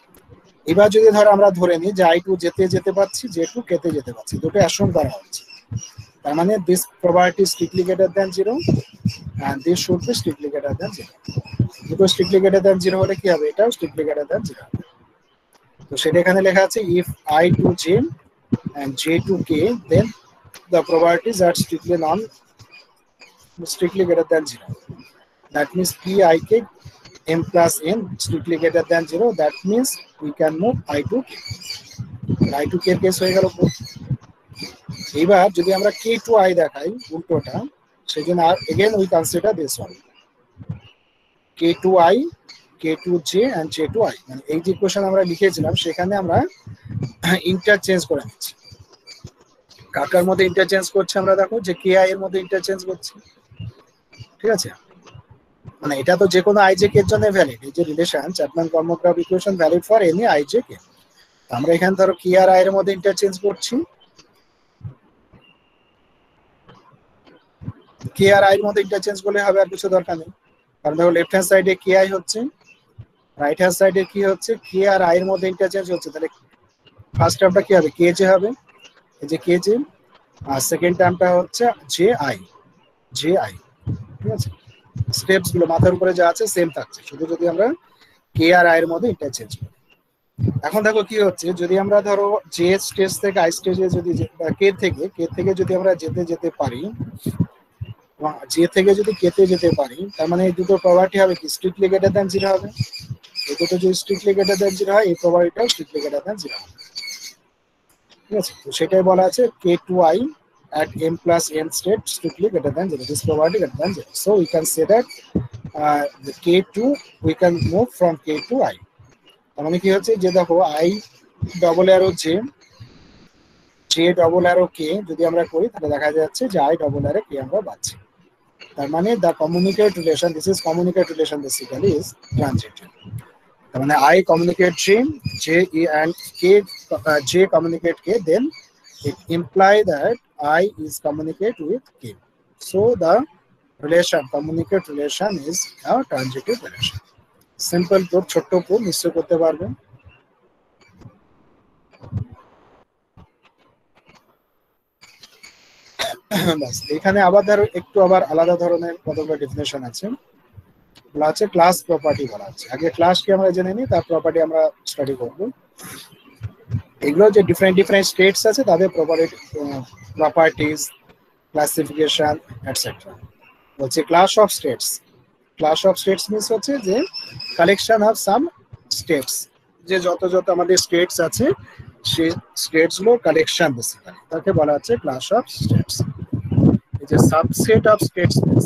এবার যদি ধরো আমরা ধরে নিই যে আই টু যেতে যেতে পাচ্ছি, জে টু কেতে যেতে পাচ্ছি, দুটো অ্যাসিউম করা হচ্ছে, তার মানে this probability is strictly greater than zero and this should be strictly greater than zero. দুটো strictly greater than zero হলে কি হবে, এটাও strictly greater than zero। তো সেটা এখানে লেখা আছে if I to j and j to k, then the probabilities are strictly non strictly greater than zero. That means p I k m plus n strictly greater than zero. That means we can move I to k. I to k এর case হয়ে গেল। এবার যদি আমরা k to I দেখাই উল্টোটা, সেজন্য আর again we consider this one k to I, k to j and j to I, মানে এই যে ইকুয়েশন আমরা লিখেছিলাম সেখানে আমরা ইন্টারচেঞ্জ করে নিচ্ছি। কাকার মধ্যে ইন্টারচেঞ্জ করছে আমরা, দেখো যে কে আই এর মধ্যে ইন্টারচেঞ্জ করছি, ঠিক আছে। মানে এটা তো যে কোনো আই জে কে এর জন্য ভ্যালিড, এই যে relation Chapman Kolmogorov equation valid for any I j k. আমরা এখানে ধরো কে আর আই এর মধ্যে ইন্টারচেঞ্জ করছি, কে আর আই এর মধ্যে ইন্টারচেঞ্জ করলে হবে, আর কিছু দরকার নেই। কারণ দেখো লেফট হ্যান্ড সাইডে কে আই হচ্ছে, রাইট হ্যান্ড সাইডে কি হচ্ছে, কে আর আই এর মধ্যে ইন্টারচেঞ্জ হচ্ছে, তাহলে ফার্স্ট টার্মটা কি হবে, কে জে হবে, এই যে কে জে, আর সেকেন্ড টার্মটা হচ্ছে জে আই, জে আই, ঠিক আছে। স্টেপস গুলো মাথার উপরে যা আছে সেম থাকছে, শুধু যদি আমরা কে আর আই এর মধ্যে ইন্টারচেঞ্জ করি। এখন দেখো কি হচ্ছে, যদি আমরা ধরো জে স্টেজ থেকে আই স্টেজে যদি কে থেকে কে থেকে যদি আমরা যেতে যেতে পারি, জে থেকে যদি কেতে যেতে পারি, তার মানে এই দুটো প্রবাবিলিটি হবে কি স্ট্রিক্টলি গ্রেটার দ্যান জিরো হবে। এই দুটো যদি স্ট্রিক্টলি গ্রেটার দ্যান জিরো হয়, এই প্রবাবিলিটিটাও স্ট্রিক্টলি গ্রেটার দ্যান জিরো হবে, ঠিক আছে। তো সেটাই বলা আছে k to I at m plus n state strictly greater than zero. This probability greater than zero. So we can say that uh, the k two we can move from k to I. তার মানে কি হচ্ছে যে দেখো i double arrow j j double arrow k যদি আমরা করি তাহলে দেখা যাচ্ছে যে i double arrow k আমরা পাচ্ছি। তার মানে the communicate relation, this is communicate relation basically is transitive. তার মানে i communicate j, j and k uh, j communicate k, then it imply that I is communicate with K. So the relation, communicate relation is a transitive relation. Simple proof, ছোট্ট proof নিশ্চয় করতে পারবেন। বাস এখানে আবার ধরো একটু আবার আলাদা ধরনের কতগুলো ডেফিনেশন আছে, বলা আছে ক্লাস প্রপার্টি বলা আছে। আগে ক্লাস কি আমরা জেনে নিই, তার প্রপার্টি আমরা স্টাডি করব। এগুলো যে ডিফারেন্ট ডিফারেন্ট স্টেটস আছে তাদের প্রপার্টি প্রপার্টিজ ক্লাসিফিকেশন এটসেট্রা। বলছে class of states, class of states means হচ্ছে যে কালেকশন অফ সাম স্টেটস, যে যত যত আমাদের স্টেটস আছে সেই স্টেটস গুলো কালেকশন বেসিক্যালি, তাকে বলা হচ্ছে ক্লাস অফ স্টেটস। এই যে subset of states means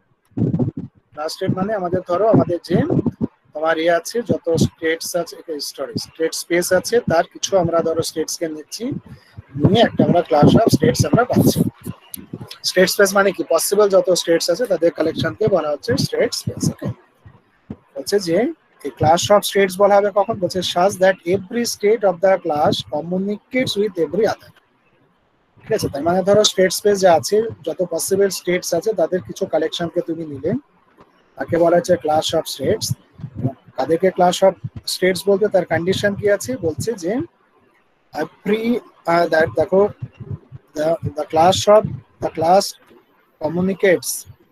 class state মানে আমাদের ধরো আমাদের যে তোমার ইয়ে আছে যত স্টেটস আছে, সরি স্টেট স্পেস আছে, তার কিছু আমরা ধরো স্টেটস কে নিচ্ছি, নিয়ে একটা আমরা ক্লাস অফ স্টেটস আমরা পাচ্ছি। স্টেট স্পেস মানে কি পসিবল যত স্টেটস আছে তাদের কালেকশনকে বলা হচ্ছে স্টেট স্পেস। ওকে, বলছে যে এই ক্লাস অফ স্টেটস বলা হবে কখন, বলছে such that every state of the class communicates with every other, ঠিক আছে। তার মানে ধরো স্টেট স্পেস যা আছে যত পসিবল স্টেটস আছে তাদের কিছু কালেকশনকে তুমি নিলে, তাকে বলা হচ্ছে ক্লাস অফ স্টেটস। কাদেরকে ক্লাস অফ স্টেটস বলতে তার কন্ডিশন কি আছে, বলছে যে এভরি দ্যাট দেখো the the class of the class communicates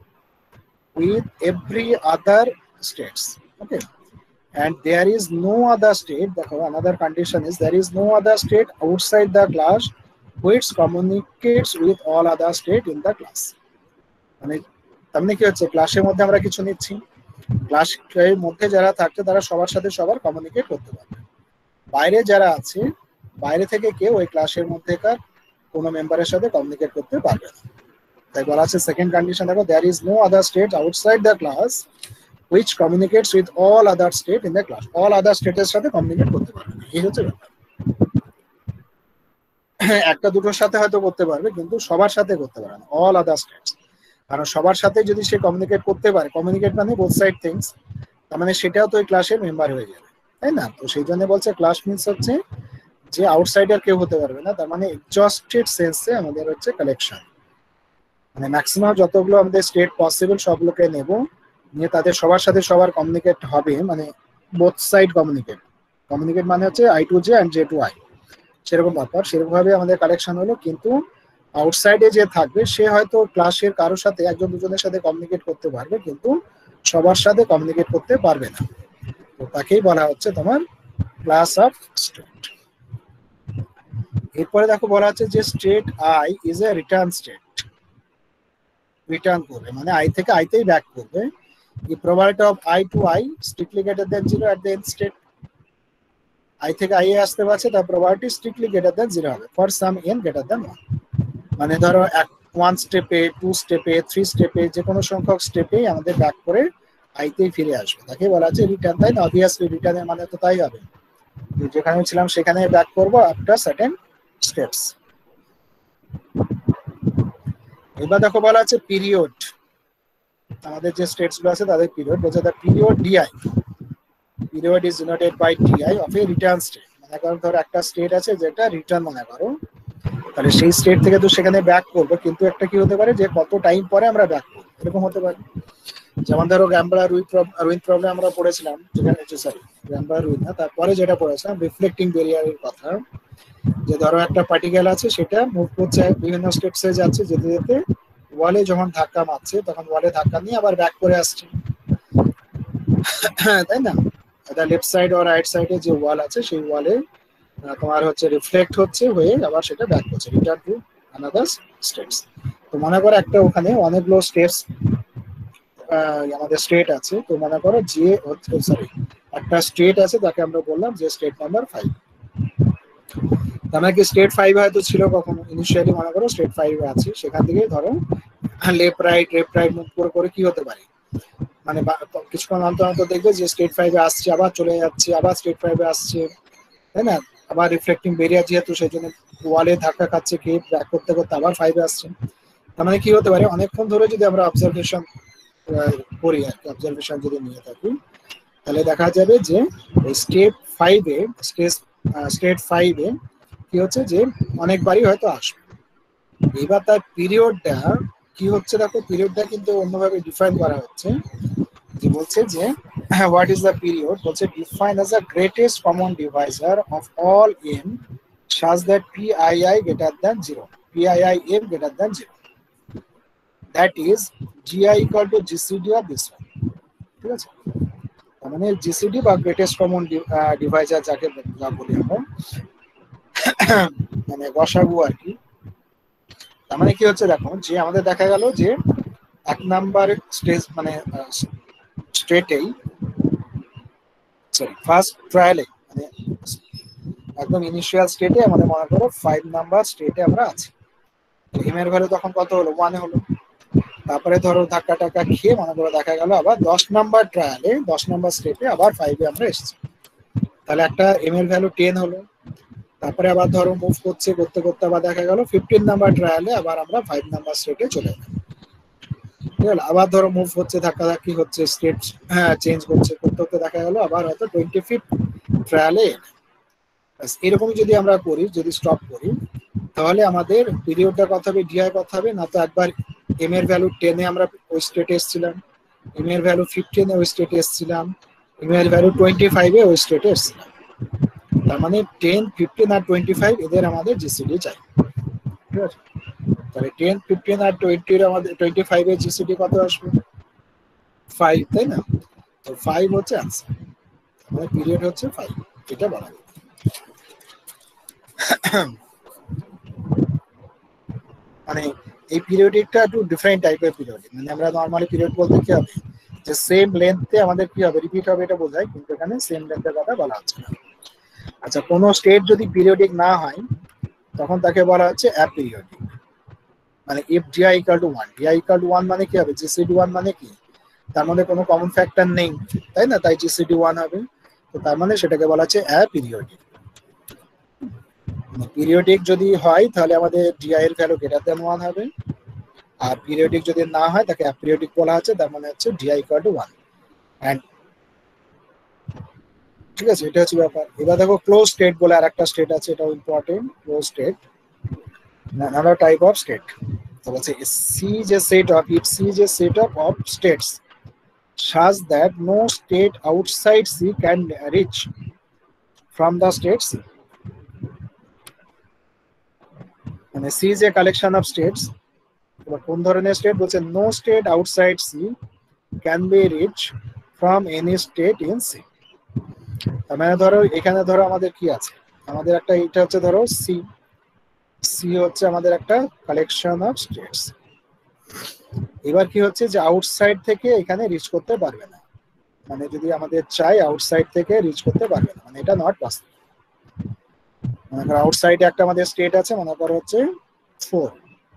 with every other states. Okay, and there is no other state, the another condition is there is no other state outside the class which communicates with all other state in the class. মানে তাহলে কি হচ্ছে, ক্লাসের মধ্যে আমরা কিছু নিচ্ছি, ক্লাসের মধ্যে যারা থাকছে তারা সবার সাথে সবার কমিউনিকেট করতে পারবে, বাইরে যারা আছে বাইরে থেকে কেউ ওই ক্লাসের মধ্যেকার কোনো মেম্বারের সাথে কমিউনিকেট করতে পারবে না। তাই বলা আছে সেকেন্ড কন্ডিশন দেখো, there is no other state outside the class which communicates with all other state in the class. all other স্টেটের সাথে কমিউনিকেট করতে পারবে না, এই হচ্ছে ব্যাপার। একটা দুটোর সাথে হয়তো করতে পারবে কিন্তু সবার সাথে করতে পারবে না, all other states। কারণ সবার সাথে যদি সে কমিউনিকেট করতে পারে, কমিউনিকেট মানে বোথ সাইড থিংস, তার মানে সেটাও তো ওই ক্লাসের মেম্বার হয়ে যাবে, তাই না। তো সেই জন্য বলছে ক্লাস মিন্স হচ্ছে যে আউটসাইডার কেউ হতে পারবে না, তার মানে এক্সস্টেড সেন্সে আমাদের হচ্ছে কালেকশন, মানে ম্যাক্সিমাম যতগুলো আমাদের স্টেট পসিবল সবগুলোকে নেব, নিয়ে তাদের সবার সাথে সবার কমিউনিকেট হবে, মানে বোথ সাইড কমিউনিকেট। কমিউনিকেট মানে হচ্ছে I to j and j to I, সেরকম ব্যাপার। সেরকম ভাবে আমাদের কালেকশন হলো, কিন্তু আউটসাইডে যে থাকবে সে হয়তো ক্লাসের কারোর সাথে একজন দুজনের সাথে কমিউনিকেট করতে পারবে, কিন্তু সবার সাথে কমিউনিকেট করতে পারবে না। তো তাকেই বলা হচ্ছে তোমার ক্লাস অফ স্টেট। এরপরে দেখো বলা হচ্ছে যে state I is a return state, return করবে মানে আই থেকে আইতেই ব্যাক করবে। The probability of I to I strictly greater than zero at the end state. I থেকে I এ আসতে পারছে, তার probability strictly greater than zero হবে for some n greater than one. মানে ধরো এক ওয়ান স্টেপে, টু স্টেপে, থ্রি স্টেপে, যে কোনো সংখ্যক স্টেপেই আমাদের ব্যাক করে আইতেই ফিরে আসবে, তাকে বলা হচ্ছে রিটার্ন। তাই না? অবভিয়াসলি রিটার্নের মানে তো তাই হবে, যেখানে ছিলাম সেখানে ব্যাক করবো আফটার সার্টেন স্টেপস। এবার দেখো বলা আছে পিরিয়ড, আমাদের যে স্টেটস গুলো আছে তাদের পিরিয়ড বলছে the period d i, period is denoted by d i of a return state. মনে করো ধরো একটা স্টেট আছে যেটা রিটার্ন মনে করো, তাহলে সেই স্টেট থেকে তো সেখানে ব্যাক করবো, কিন্তু একটা কি হতে পারে যে কত টাইম পরে আমরা ব্যাক করবো, এরকম হতে পারে। যেমন ধরো গ্যাম্বলার রুইন প্রবলেম আমরা পড়েছিলাম, যেখানে সরি গ্যাম্বলার রুইন না, তারপরে যেটা পড়েছিলাম রিফ্লেক্টিং ব্যারিয়ারের কথা, যে ধরো একটা পার্টিকেল আছে সেটা মুভ করছে বিভিন্ন স্টেপসে যাচ্ছে, যেতে যেতে ওয়ালে যখন ধাক্কা মারছে তখন ওয়ালে ধাক্কা নিয়ে আবার ব্যাক করে আসছে, তাই না? এটা লেফট সাইড আর রাইট সাইডে যে ওয়াল আছে সেই ওয়ালে তোমার হচ্ছে রিফ্লেক্ট হচ্ছে হয়ে আবার সেটা ব্যাক করছে, রিটার্ন টু আনাদার স্টেটস। তো মনে করো একটা ওখানে অনেকগুলো স্টেপস আমাদের স্টেট আছে, তো মনে করো যে সরি একটা স্টেট আছে তাকে আমরা বললাম যে স্টেট নাম্বার ফাইভ। তার কি স্টেট ফাইভ হয়তো ছিল কখনো ইনিশিয়ালি, মনে করো স্টেট ফাইভ আছে, সেখান থেকে ধরো left right left right move করে করে কি হতে পারে, মানে কিছুক্ষণ অন্তর অন্তর দেখবে যে স্টেট ফাইভে আসছে আবার চলে যাচ্ছে, আবার স্টেট ফাইভে আসছে, তাই না? আবার রিফ্লেক্টিং বেরিয়ার যেহেতু সেই জন্য ওয়ালে ধাক্কা খাচ্ছে, কে ব্যাক করতে করতে আবার ফাইভে আসছে। তার মানে কি হতে পারে, অনেকক্ষণ ধরে যদি আমরা অবজারভেশন করি আর কি, অবজারভেশন যদি নিয়ে থাকি, তাহলে দেখা যাবে যে স্টেপ ফাইভে স্টেজ স্টেট ফাইভে কি হচ্ছে যে অনেকবারই হয়তো আসবে। এবার তার পিরিয়ডটা কি হচ্ছে দেখো, পিরিয়ডটা কিন্তু অন্যভাবে ডিফাইন করা হচ্ছে, যে বলছে যে হোয়াট ইজ দ্য পিরিয়ড, বলছে define as the greatest common divisor of all m such that P I I greater than zero, P I I m greater than zero, that is G I equal to G C D of this one। ঠিক আছে, তার মানে GCD বা greatest common Deviser যাকে যা বলি আমরা, মানে গসাগু আর কি। তার মানে কি হচ্ছে দেখো, যে আমাদের দেখা গেল যে এক নাম্বার স্টেজ মানে স্টেটেই সরি ফার্স্ট ট্রায়ালে মানে একদম ইনিশিয়াল স্টেটে আমাদের মনে করো ফাইভ নাম্বার স্টেটে আমরা আছি, এম এর ভ্যালু তখন কত হলো, ওয়ানে হলো। তারপরে ধরো ধাক্কা টাক্কা খেয়ে মনে করো দেখা গেল আবার দশ নাম্বার ট্রায়ালে দশ নাম্বার স্টেটে আবার ফাইভে আমরা এসেছি, তাহলে একটা এম এর ভ্যালু টেন হলো। তারপরে আবার ধরো মুভ করছে করতে করতে আবার দেখা গেল ফিফটিন নাম্বার ট্রায়ালে আবার আমরা ফাইভ নাম্বার স্টেটে চলে গেলাম, ঠিক আছে। আবার ধরো মুভ হচ্ছে ধাক্কা ধাক্কি হচ্ছে স্টেট হ্যাঁ চেঞ্জ করছে করতে করতে দেখা গেল আবার হয়তো টোয়েন্টি ফিফথ ট্রায়ালে। এরকমই যদি আমরা করি, যদি স্টপ করি, তাহলে আমাদের পিরিয়ডটা কত হবে, ডিআই কত হবে না, তো একবার এম এর ভ্যালু টেনে আমরা ওই স্টেটে এসেছিলাম, এম এর ভ্যালু ফিফটিনে ওই স্টেটে এসেছিলাম, এম এর ভ্যালু টোয়েন্টি ফাইভে ওই স্টেটে এসেছিলাম। তার মানে টেন ফিফটিন আর টোয়েন্টি ফাইভ এদের আমাদের জিসিডি চাই, ঠিক আছে। তাহলে টেন ফিফটিন আর টোয়েন্টির আমাদের টোয়েন্টি ফাইভের জিসিডি কত আসবে, ফাইভ, তাই না? তো ফাইভ হচ্ছে অ্যান্সার, মানে পিরিয়ড হচ্ছে ফাইভ, এটা বলা যায়। মানে এই পিরিয়ডিকটা একটু ডিফারেন্ট টাইপের পিরিয়ডিক, মানে আমরা নরমালি পিরিয়ড বলতে কি হবে যে সেম লেন্থে আমাদের কি হবে রিপিট হবে এটা বোঝায়, কিন্তু এখানে সেম লেন্থের কথা বলা হচ্ছে না। আচ্ছা, কোনো স্টেট যদি পিরিয়ডিক না হয় তখন তাকে বলা হচ্ছে অ্যাপিরিয়ডিক। মানে if d i equal to one, d i equal to one মানে কি হবে, জিসিডি ওয়ান মানে কি, তার মধ্যে কোনো কমন ফ্যাক্টর নেই, তাই না, তাই জিসিডি ওয়ান হবে। তো তার মানে সেটাকে বলা হচ্ছে অ্যাপিরিয়ডিক। পিরিয়ডিক যদি হয় তাহলে আমাদের ডিআই এর ভ্যালু গ্রেটার দ্যান ওয়ান হবে, আর পিরিয়ডিক যদি না হয় তাকে অ্যাপিরিয়ডিক বলা হচ্ছে, তার মানে হচ্ছে d i equal to one. And ঠিক আছে, এটা হচ্ছে ব্যাপার। এবার দেখো ক্লোজ স্টেট বলে আর একটা স্টেট আছে, এটাও important. Close state another type of state. So let's say C is a set of if C is a set of, of states such that no state outside C can reach from the state C. মানে C যে collection of states, এবার কোন ধরনের state বলছে, no state outside C can be reach from any state in C. তার মানে ধরো এখানে ধরো আমাদের কি আছে, আমাদের একটা এটা হচ্ছে ধরো সি, সি হচ্ছে আমাদের একটা কালেকশন অফ স্টেটস। এবার কি হচ্ছে যে আউটসাইড থেকে এখানে রিচ করতে পারবে না, মানে যদি আমাদের চাই আউটসাইড থেকে রিচ করতে পারবে না, মানে এটা নট পসিবল। মনে করো আউটসাইডে একটা আমাদের স্টেট আছে, মনে করো হচ্ছে ফোর,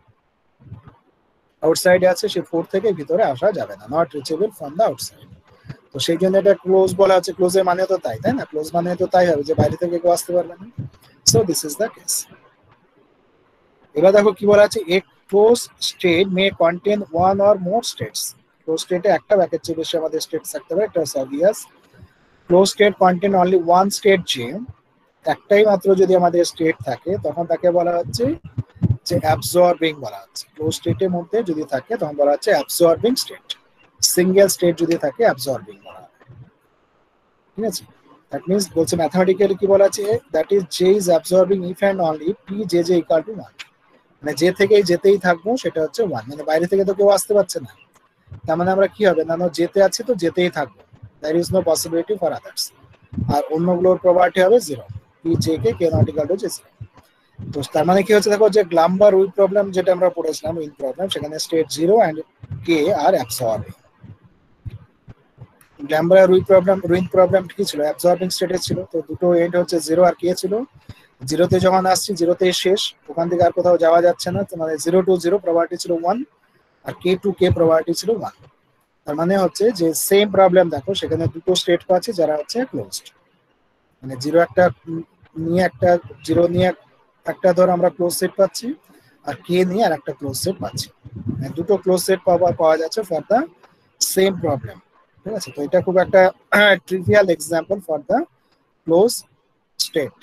আউটসাইডে আছে, সে ফোর থেকে ভিতরে আসা যাবে না, not reachable from the outside. তো সেই জন্য এটা ক্লোজ বলা আছে, ক্লোজের মানে তো তাই, তাই না, ক্লোজ মানে তো তাই হবে যে বাইরে থেকে কেউ আসতে পারবে না। So this is the case. এবার দেখো কি বলা আছে, a close state may contain one or more states. Close স্টেটে একটা ব্যাকের চেয়ে বেশি আমাদের স্টেটস থাকতে পারে, এটা obvious. Close state contain only one state j, একটাই মাত্র যদি আমাদের স্টেট থাকে তখন তাকে বলা হচ্ছে যে অ্যাবজর্বিং বলা হচ্ছে। ক্লোজ স্টেটের মধ্যে যদি থাকে তখন বলা হচ্ছে অ্যাবজর্বিং স্টেট, সিঙ্গেল স্টেট যদি থাকে অ্যাবজর্বিং বলা হয়, ঠিক আছে। দ্যাট মিন্স বলছে ম্যাথমেটিক্যালি কি বলা আছে, that is J is absorbing if and only P J J equal to one, মানে যে থেকেই যেতেই থাকবো সেটা হচ্ছে ওয়ান, মানে বাইরে থেকে তো কেউ আসতে পারছে না, তার মানে আমরা কি হবে, না যেতে আছে তো যেতেই থাকবো, there is no possibility for others. আর অন্যগুলোর প্রপার্টি হবে zero, p j k k not equal to j zero. তো তার মানে কি হচ্ছে, দেখো যে গ্লাম্বার উইথ প্রবলেম যেটা আমরা পড়েছিলাম উইথ প্রবলেম, সেখানে state zero and k are absorbing. Gambler with problem with problem কি ছিল, অ্যাবসর্বিং স্টেটে ছিল, তো দুটো এন্ড হচ্ছে জিরো আর কে ছিল। জিরোতে যখন আসছি জিরোতে শেষ, ওখান থেকে আর কোথাও যাওয়া যাচ্ছে না, মানে জিরো টু জিরো প্রপার্টি ছিল ওয়ান, আর কে টু কে প্রপার্টি ছিল ওয়ান। তার মানে হচ্ছে যে সেম প্রবলেম দেখো সেখানে দুটো স্টেট পাচ্ছি যারা হচ্ছে ক্লোজড, মানে জিরো একটা নিয়ে একটা জিরো নিয়ে একটা ধর আমরা ক্লোজ সেট পাচ্ছি, আর কে নিয়ে আর একটা ক্লোজ সেট পাচ্ছি, মানে দুটো ক্লোজ সেট পাওয়া পাওয়া যাচ্ছে ফর দ্য সেম প্রবলেম, ঠিক আছে। তো এটা খুব একটা trivial example for the close state.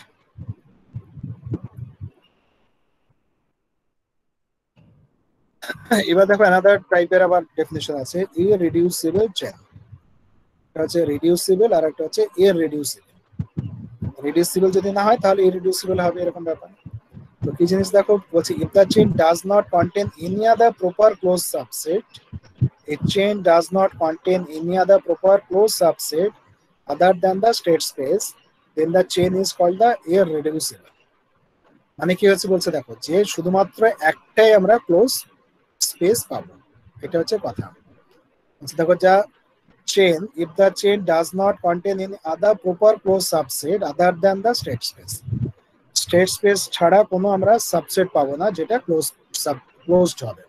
এবার দেখো অ্যানাদার টাইপের আবার ডেফিনিশন আছে, ইররিডিউসিবল চেইন। এটা হচ্ছে রিডিউসিবল আর একটা হচ্ছে ইররিডিউসিবল। রিডিউসিবল যদি না হয় তাহলে ইররিডিউসিবল হবে, এরকম ব্যাপার। তো কি জিনিস দেখো বলছি, if the chain does not contain any other proper close subset, a chain does not contain any other proper closed subset other than the state space, then the chain is called the irreducible। মানে কি হচ্ছে বলছে, দেখো যে শুধুমাত্র একটাই আমরা close space পাবো, এটা হচ্ছে কথা। দেখো যা chain, if the chain does not contain any other proper closed subset other than the state space, state space ছাড়া কোনো আমরা সাবসেট পাবো না যেটা ক্লোজ সাব ক্লোজড হবে,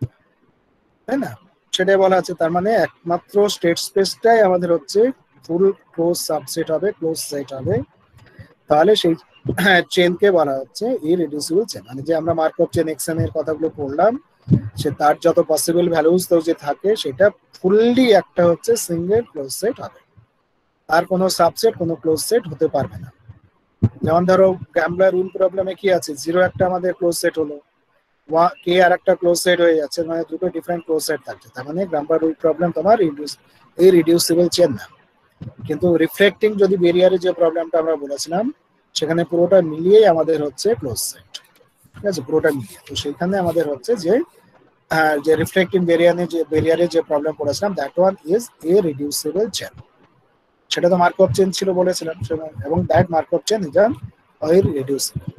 তাই না, সেটাই বলা আছে। তার মানে একমাত্র স্টেট স্পেসটাই আমাদের হচ্ছে ফুল ক্লোজ সাবসেট হবে, ক্লোজ সেট হবে, তাহলে সেই চেনকে বলা হচ্ছে ইররিডিউসিবল চেন। মানে যে আমরা মার্কআপ চেন এক্সএন এর কথাগুলো পড়লাম, সে তার যত পসিবল ভ্যালুজ তো যে থাকে সেটা ফুললি একটা হচ্ছে সিঙ্গেল ক্লোজ সেট হবে, আর কোনো সাবসেট কোনো ক্লোজ সেট হতে পারবে না। যেমন ধরো গ্যাম্বলার রুল প্রবলেমে কি আছে, জিরো একটা আমাদের ক্লোজ সেট হলো, কে আর একটা ক্লোজ সেট হয়ে যাচ্ছে, মানে দুটো ডিফারেন্ট ক্লোজ সেট থাকছে, তার মানে গ্রাম্বার রুল প্রবলেম তোমার এই রিডিউসিবল চেন না। কিন্তু রিফ্লেক্টিং যদি বেরিয়ারে যে প্রবলেমটা আমরা বলেছিলাম, সেখানে পুরোটা মিলিয়েই আমাদের হচ্ছে ক্লোজ সেট, ঠিক আছে, পুরোটা মিলিয়ে। তো সেখানে আমাদের হচ্ছে যে যে রিফ্লেক্টিং বেরিয়ারে যে বেরিয়ারে যে প্রবলেম পড়েছিলাম, that one is a reducible chain, সেটা তো মার্কআপ চেন ছিল বলেছিলাম, এবং that Markov chain is an irreducible.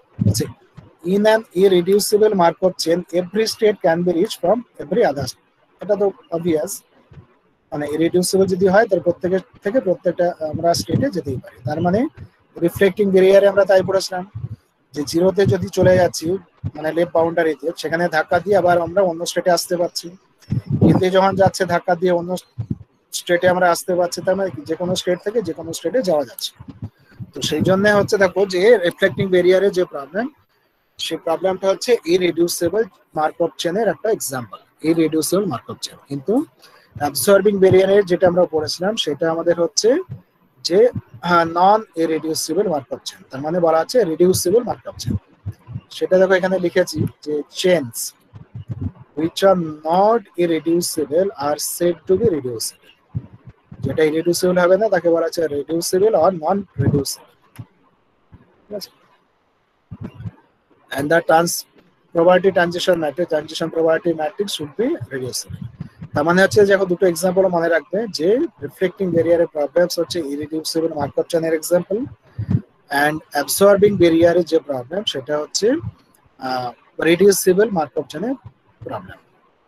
In an irreducible Markov chain, every state can be reached from every other state. এটা তো obvious, মানে ইররিডিউসিবল যদি হয় তার প্রত্যেকের থেকে প্রত্যেকটা আমরা স্টেটে যেতেই পারি। তার মানে রিফ্লেক্টিং বেরিয়ারে আমরা তাই পড়েছিলাম যে জিরোতে যদি চলে যাচ্ছি মানে লেফট বাউন্ডারিতে, সেখানে ধাক্কা দিয়ে আবার আমরা অন্য স্টেটে আসতে পারছি, কিন্তু যখন যাচ্ছে ধাক্কা দিয়ে অন্য স্টেটে আমরা আসতে পারছি, তার মানে যে কোনো স্টেট থেকে যে কোনো স্টেটে যাওয়া যাচ্ছে। তো সেই জন্য হচ্ছে দেখো যে রিফ্লেক্টিং বেরিয়ারে যে প্রবলেম, সেই প্রবলেমটা হচ্ছে ইররিডিউসিবল মার্কআপ চেনের একটা এক্সাম্পল, ইররিডিউসিবল মার্কআপ চেন। কিন্তু অ্যাবসর্বিং বেরিয়ারের যেটা আমরা পড়েছিলাম সেটা আমাদের হচ্ছে যে নন ইররিডিউসিবল মার্কআপ চেন, তার মানে বলা আছে রিডিউসিবল মার্কআপ চেন। সেটা দেখো এখানে লিখেছি যে chains which are not irreducible are said to be reducible। যেটা ইররিডিউসিবল হবে না তাকে বলা আছে রিডিউসিবল অর নন রিডিউসিবল, ঠিক আছে। And the trans probability transition matrix transition probability matrix should be reducible. তার মানে হচ্ছে যে দুটো এক্সাম্পল মনে রাখবে যে রিফ্লেক্টিং ব্যারিয়ারের প্রবলেমস হচ্ছে ইরিডিউসিবল মার্কভ চেনের এক্সাম্পল, এন্ড অ্যাবসর্বিং ব্যারিয়ারের যে প্রবলেম সেটা হচ্ছে রিডিউসিবল মার্কভ চেনের প্রবলেম।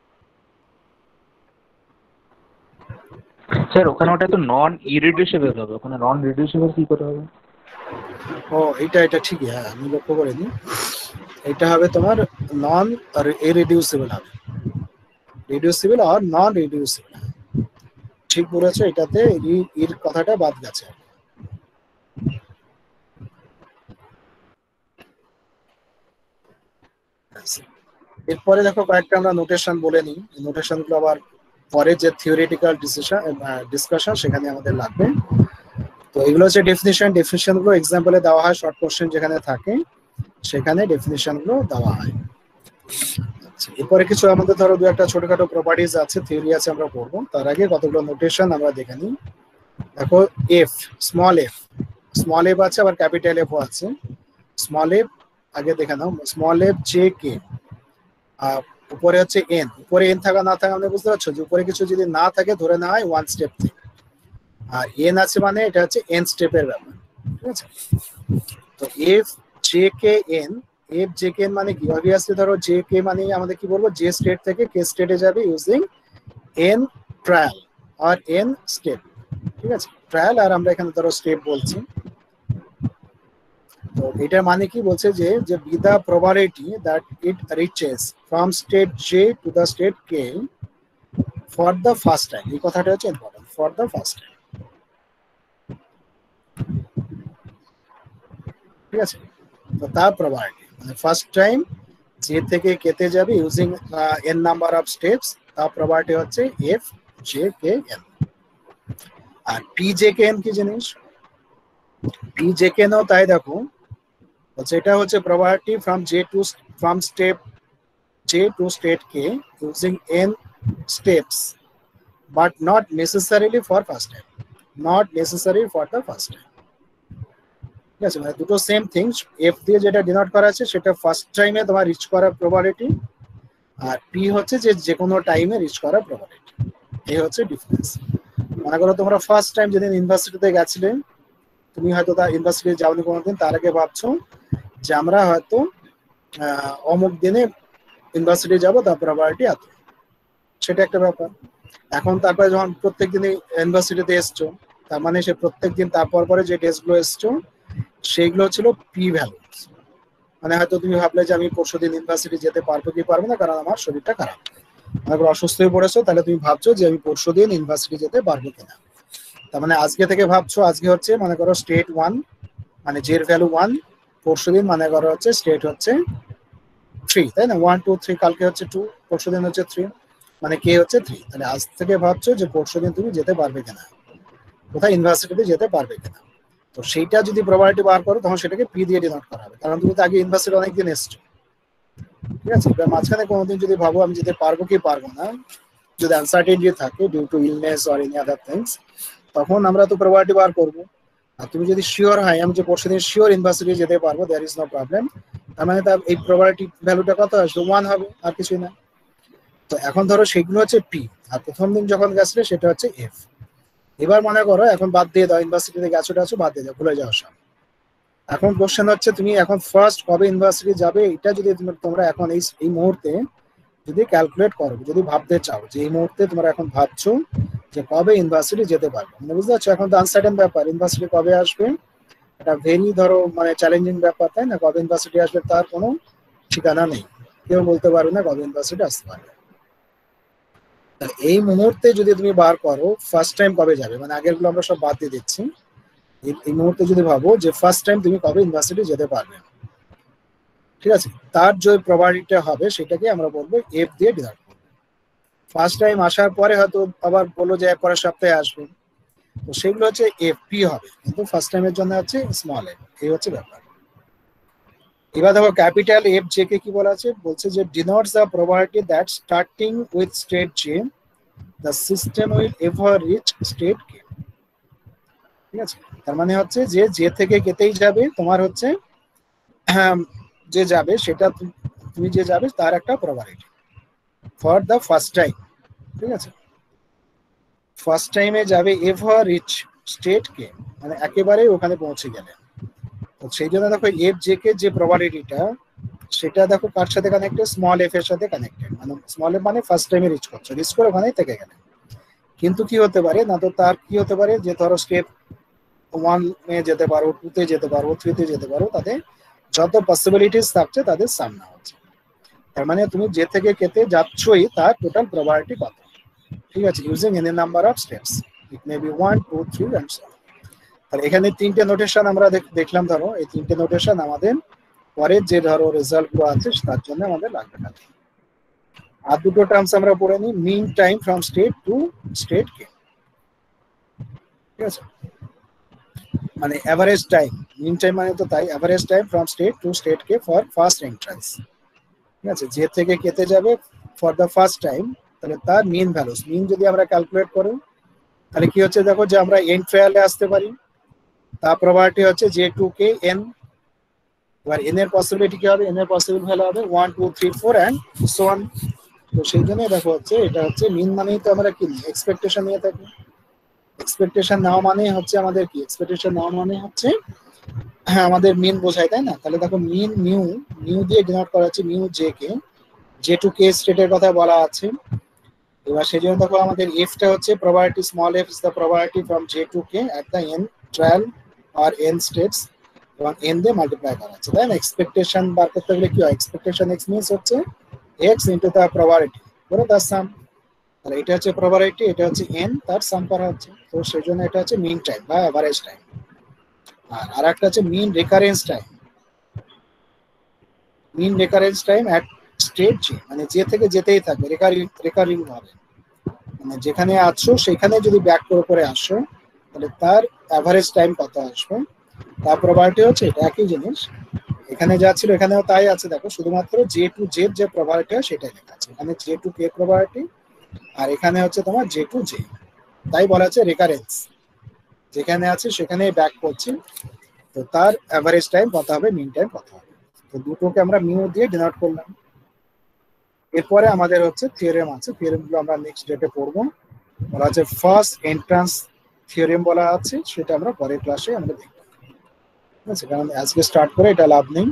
স্যার ওখানে ওটা তো নন ইরিডিউসিবল হবে, ওখানে নন রিডিউসিবল কি করে হবে? ও এটা এটা ঠিকই, হ্যাঁ আমি লক্ষ্য করিনি, এটা হবে তোমার নন ইরিডিউসিবল হবে, রিডিউসিবল আর নন রিডিউসিবল, ঠিক বলেছো, এটাতে এর কথাটা বাদ গেছে। এরপরে দেখো কয়েকটা আমরা নোটেশন বলে নিই, নোটেশনগুলো আবার পরে যে থিওরিটিক্যাল ডিসিশন ডিসকাশন সেখানে আমাদের লাগবে। তো এগুলো হচ্ছে ডেফিনিশন, ডেফিনিশনগুলো এক্সাম্পলে দেওয়া হয়, শর্ট কোশ্চেন যেখানে থাকে সেখানে ডেফিনিশনগুলো দেওয়া হয়। আচ্ছা, এরপরে কিছু আমাদের ধরো দু একটা ছোটখাটো প্রপার্টিজ আছে, থিওরি আছে, আমরা পড়বো। তার আগে কতগুলো নোটেশন আমরা দেখে নিই। দেখো f, small f, small f আছে আবার ক্যাপিটাল এফ আছে। স্মল এফ আগে দেখে নাও, স্মল এফ জে কে, আর উপরে হচ্ছে এন, উপরে এন থাকা না থাকা আমরা বুঝতে পারছো যে উপরে কিছু যদি না থাকে ধরে নেওয়া হয় ওয়ান স্টেপ থেকে, আর এন আছে মানে এটা হচ্ছে এন স্টেপের ব্যাপার, ঠিক আছে। তো f j k n, f j k n মানে কি, অবভিয়াসলি ধরো জে কে মানে আমাদের কি বলবো, যে স্টেট থেকে কে স্টেটে যাবে using n trial or n step, ঠিক আছে, ট্রায়াল আর আমরা এখানে ধরো স্টেপ বলছি। তো এটার মানে কি বলছে যে যে be the probability that it reaches from state j to the state k for the first time, এই কথাটা হচ্ছে important, for the first time, ঠিক আছে। তো তার প্রবাবিলিটি মানে ফার্স্ট টাইম জে থেকে কেতে যাবে using n number of steps, তার প্রবাবিলিটি হচ্ছে এফ জে কে এন। আর পি জে কে এন কি জিনিস, পি জে কে এনও তাই দেখো, এটা হচ্ছে probability from j to from step j to state k using n steps but not necessarily for first time, not necessary for the first time, ঠিক আছে। মানে দুটো সেম থিংস, এফ দিয়ে যেটা ডিনোট করা আছে সেটা ফার্স্ট টাইমে তোমার রিচ করার প্রবাবিলিটি, আর পি হচ্ছে যে যে কোনো টাইমে রিচ করার প্রবাবিলিটি, এই হচ্ছে ডিফারেন্স। মনে করো তোমরা ফার্স্ট টাইম যেদিন ইউনিভার্সিটিতে গেছিলে, তুমি হয়তো তার ইউনিভার্সিটি যাওনি কোনোদিন, তার আগে ভাবছো যে আমরা হয়তো অমুক দিনে ইউনিভার্সিটি যাবো, তার প্রবাবিলিটি এত, সেটা একটা ব্যাপার। এখন তারপরে যখন প্রত্যেক দিনই ইউনিভার্সিটিতে এসছো, তার মানে সে প্রত্যেক দিন তারপর পরে যে টেস্টগুলো এসছো সেইগুলো ছিল পি ভ্যালু, মানে হয়তো তুমি ভাবলে যে আমি পরশু দিন ইউনিভার্সিটি যেতে পারবো কি পারবো না কারণ আমার শরীরটা খারাপ, অনেক অসুস্থ হয়ে পড়েছো, তাহলে তুমি ভাবছো যে আমি পরশু দিন ইউনিভার্সিটি যেতে পারবো কিনা। তার মানে আজকে থেকে ভাবছো, আজকে হচ্ছে মনে করো স্টেট ওয়ান মানে জের ভ্যালু ওয়ান, পরশু দিন মনে করো হচ্ছে স্টেট হচ্ছে থ্রি, তাই না, ওয়ান টু থ্রি, কালকে হচ্ছে টু, পরশু দিন হচ্ছে থ্রি, মানে কে হচ্ছে থ্রি। তাহলে আজ থেকে ভাবছো যে পরশু দিন তুমি যেতে পারবে কিনা, কোথায় ইউনিভার্সিটিতে যেতে পারবে কিনা। তো সেইটা যদি প্রবাবিলিটি বার করো তখন সেটাকে পি দিয়ে ডিনোট করা হবে, কারণ তুমি তো আগে ইউনিভার্সিটি অনেকদিন এসছো, ঠিক আছে। এবার মাঝখানে কোনোদিন যদি ভাবো আমি যেতে পারবো কি পারবো না, যদি আনসার্টেনিটি থাকে due to illness or any other things, তখন আমরা তো প্রবাবিলিটি বার করবো। আর তুমি যদি শিওর হয় আমি যে পরশু দিন শিওর ইউনিভার্সিটি যেতে পারবো, দেয়ার ইজ নো প্রবলেম, তার মানে তার এই প্রবাবিলিটি ভ্যালুটা কত আসবে, ওয়ান হবে, আর কিছুই না। তো এখন ধরো সেগুলো হচ্ছে পি, আর প্রথম দিন যখন গেছিলে সেটা হচ্ছে এফ। এবার মনে করো এখন বাদ দিয়ে দাও, ইউনিভার্সিটিতে গেছো টাছো বাদ দিয়ে দাও, ভুলে যাও সব। এখন কোশ্চেন হচ্ছে তুমি এখন ফার্স্ট কবে ইউনিভার্সিটি যাবে, এটা যদি তোমরা এখন এই এই মুহূর্তে যদি ক্যালকুলেট করো, যদি ভাবতে চাও যে এই মুহূর্তে তোমরা এখন ভাবছো যে কবে ইউনিভার্সিটি যেতে পারবে, মানে বুঝতে পারছো এখন তো আনসার্টেন ব্যাপার, ইউনিভার্সিটি কবে আসবে এটা ভেরি ধরো মানে চ্যালেঞ্জিং ব্যাপার, তাই না। কবে ইউনিভার্সিটি আসবে তার কোনো ঠিকানা নেই, কেউ বলতে পারবে না কবে ইউনিভার্সিটি আসতে পারবে। এই মুহূর্তে যদি তুমি বার করো ফার্স্ট টাইম কবে যাবে, মানে আগের গুলো আমরা সব বাদ দিয়ে দিচ্ছি, এই মুহূর্তে যদি ভাবো যে ফার্স্ট টাইম তুমি কবে ইউনিভার্সিটি যেতে পারবে, ঠিক আছে, তার যে প্রবাবিলিটি হবে সেটাকে আমরা বলবো এফ দিয়ে ডিভাইড করবো। ফার্স্ট টাইম আসার পরে হয়তো আবার বললো যে পরের সপ্তাহে আসবে, তো সেগুলো হচ্ছে এফ পি হবে, কিন্তু ফার্স্ট টাইমের জন্য হচ্ছে স্মল এফ, এই হচ্ছে ব্যাপার। এবার দেখো ক্যাপিটাল এফ জে কে কি বলা আছে, বলছে যে denotes the probability that starting with state j the system will ever reach state k, ঠিক আছে। তার মানে হচ্ছে যে যে থেকে কেতেই যাবে তোমার হচ্ছে যে যাবে সেটা তুমি যে যাবে তার একটা probability for the first time, ঠিক আছে। ফার্স্ট টাইমে যাবে এভার রিচ স্টেট কে, মানে একেবারে ওখানে পৌঁছে গেলে। তো সেই জন্য দেখো এফ জে কে যে প্রবাবিলিটিটা সেটা দেখো কার সাথে কানেক্টেড, স্মল এফ এর সাথে কানেক্টেড, মানে স্মল এফ মানে ফার্স্ট টাইমে রিচ করছো, রিচ করে ওখানেই থেকে গেলে। কিন্তু কি হতে পারে না, তো তার কি হতে পারে যে ধরো স্টেপ ওয়ান এ যেতে পারো, টু তে যেতে পারো, থ্রি তে যেতে পারো, তাতে যত পসিবিলিটিস থাকছে তাদের সামনে হচ্ছে। তার মানে তুমি যে থেকে কেতে যাচ্ছই তার টোটাল প্রবাবিলিটি কত, ঠিক আছে, using any number of steps, it may be one two three and so. তাহলে এখানে তিনটে নোটেশন আমরা দেখলাম, ধরো এই তিনটে নোটেশন আমাদের পরের যে ধরো রেজাল্ট গুলো আছে তার জন্য আমাদের লাগবে না। আর দুটো টার্মস আমরা পড়ে নিই, mean time from state to state k, ঠিক আছে, মানে এভারেজ টাইম, মিন টাইম মানে তো তাই, average time from state to state k for first entrance, ঠিক আছে, যে থেকে কেতে যাবে ফর দ্য ফার্স্ট টাইম, তাহলে তার মিন ভ্যালুস, মিন যদি আমরা ক্যালকুলেট করি তাহলে কি হচ্ছে দেখো যে আমরা এন্ড ট্রায়ালে আসতে পারি, তার প্রবাবিলিটি হচ্ছে জে টু কে এন। এবার এন এর পসিবিলিটি কি হবে, এন এর পসিবল ভ্যালু হবে one two three four and so on. তো সেই জন্য দেখো হচ্ছে এটা হচ্ছে মিন মানেই তো আমরা কি এক্সপেকটেশন নিয়ে থাকি, এক্সপেকটেশন নেওয়া মানে হচ্ছে আমাদের কি, এক্সপেকটেশন নেওয়া মানে হচ্ছে হ্যাঁ আমাদের মিন বোঝায়, তাই না। তাহলে দেখো মিন মিউ, মিউ দিয়ে ডিনোট করা হচ্ছে mu j k, j to k স্টেটের কথা বলা আছে। এবার সেই জন্য দেখো আমাদের এফটা হচ্ছে probability, small f is the probability from j to k at the n trial or n states, এবং এন দিয়ে মাল্টিপ্লাই করা হচ্ছে, তাই না। এক্সপেকটেশন বার করতে গেলে কি হয়, এক্সপেকটেশন এক্স মিনস হচ্ছে এক্স ইনটু দ্য প্রবাবিলিটি করে তার সাম, তাহলে এটা হচ্ছে প্রবাবিলিটি, এটা হচ্ছে এন, তার সাম করা হচ্ছে। তো সেই জন্য এটা হচ্ছে মিন টাইম বা এভারেজ টাইম। আর আরেকটা হচ্ছে mean recurrence time, mean recurrence time at state g, মানে যে থেকে যেতেই থাকবে রিকারিং রিকারিং ভাবে, মানে যেখানে আছো সেখানে যদি ব্যাক করে করে আসো তাহলে তার এভারেজ টাইম কত আসবে, তার প্রবাবিলিটি হচ্ছে এটা একই জিনিস, এখানে যা ছিল এখানেও তাই আছে। দেখো শুধুমাত্র জে টু জেড যে প্রবাবিলিটি সেটাই লেখা আছে, এখানে জে টু কে প্রবাবিলিটি আর এখানে হচ্ছে তোমার জে টু জে, তাই বলা আছে রিকারেন্স, যেখানে আছে সেখানেই ব্যাক করছি, তো তার এভারেজ টাইম কত হবে, মিন টাইম কত হবে। তো দুটোকে আমরা মিউ দিয়ে ডিনোট করলাম। এরপরে আমাদের হচ্ছে থিওরেম আছে, থিওরেম গুলো আমরা নেক্সট ডেটে পড়বো। বলা আছে ফার্স্ট এন্ট্রান্স থিওরেম বলা আছে, সেটা আমরা পরের ক্লাসে আমরা দেখব, ঠিক আছে, কারণ আজকে স্টার্ট করে এটা লাভ নেই।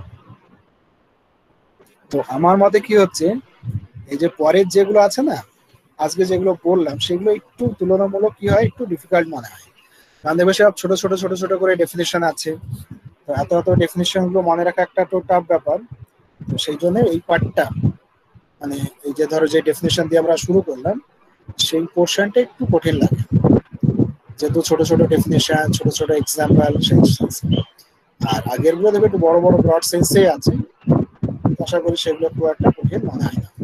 তো আমার মতে কি হচ্ছে, এই যে পরের যেগুলো আছে না আজকে যেগুলো পড়লাম সেগুলো একটু তুলনামূলক কি হয়, একটু ডিফিকাল্ট মনে হয়, কারণ দেখবে সব ছোট ছোট ছোট ছোট করে ডেফিনেশন আছে, তো এত এত ডেফিনেশন গুলো মনে রাখা একটা তো টাফ ব্যাপার। তো সেই জন্য এই পার্টটা, মানে এই যে ধরো যে ডেফিনেশন দিয়ে আমরা শুরু করলাম সেই পোর্শনটা একটু কঠিন লাগে, যেহেতু ছোট ছোট ডেফিনেশন, ছোট ছোট এক্সাম্পল, আর আগের গুলো দেখবে একটু বড় বড় ব্রড সেন্সে আছে, আশা করি সেগুলো খুব একটা কঠিন মনে হয় না।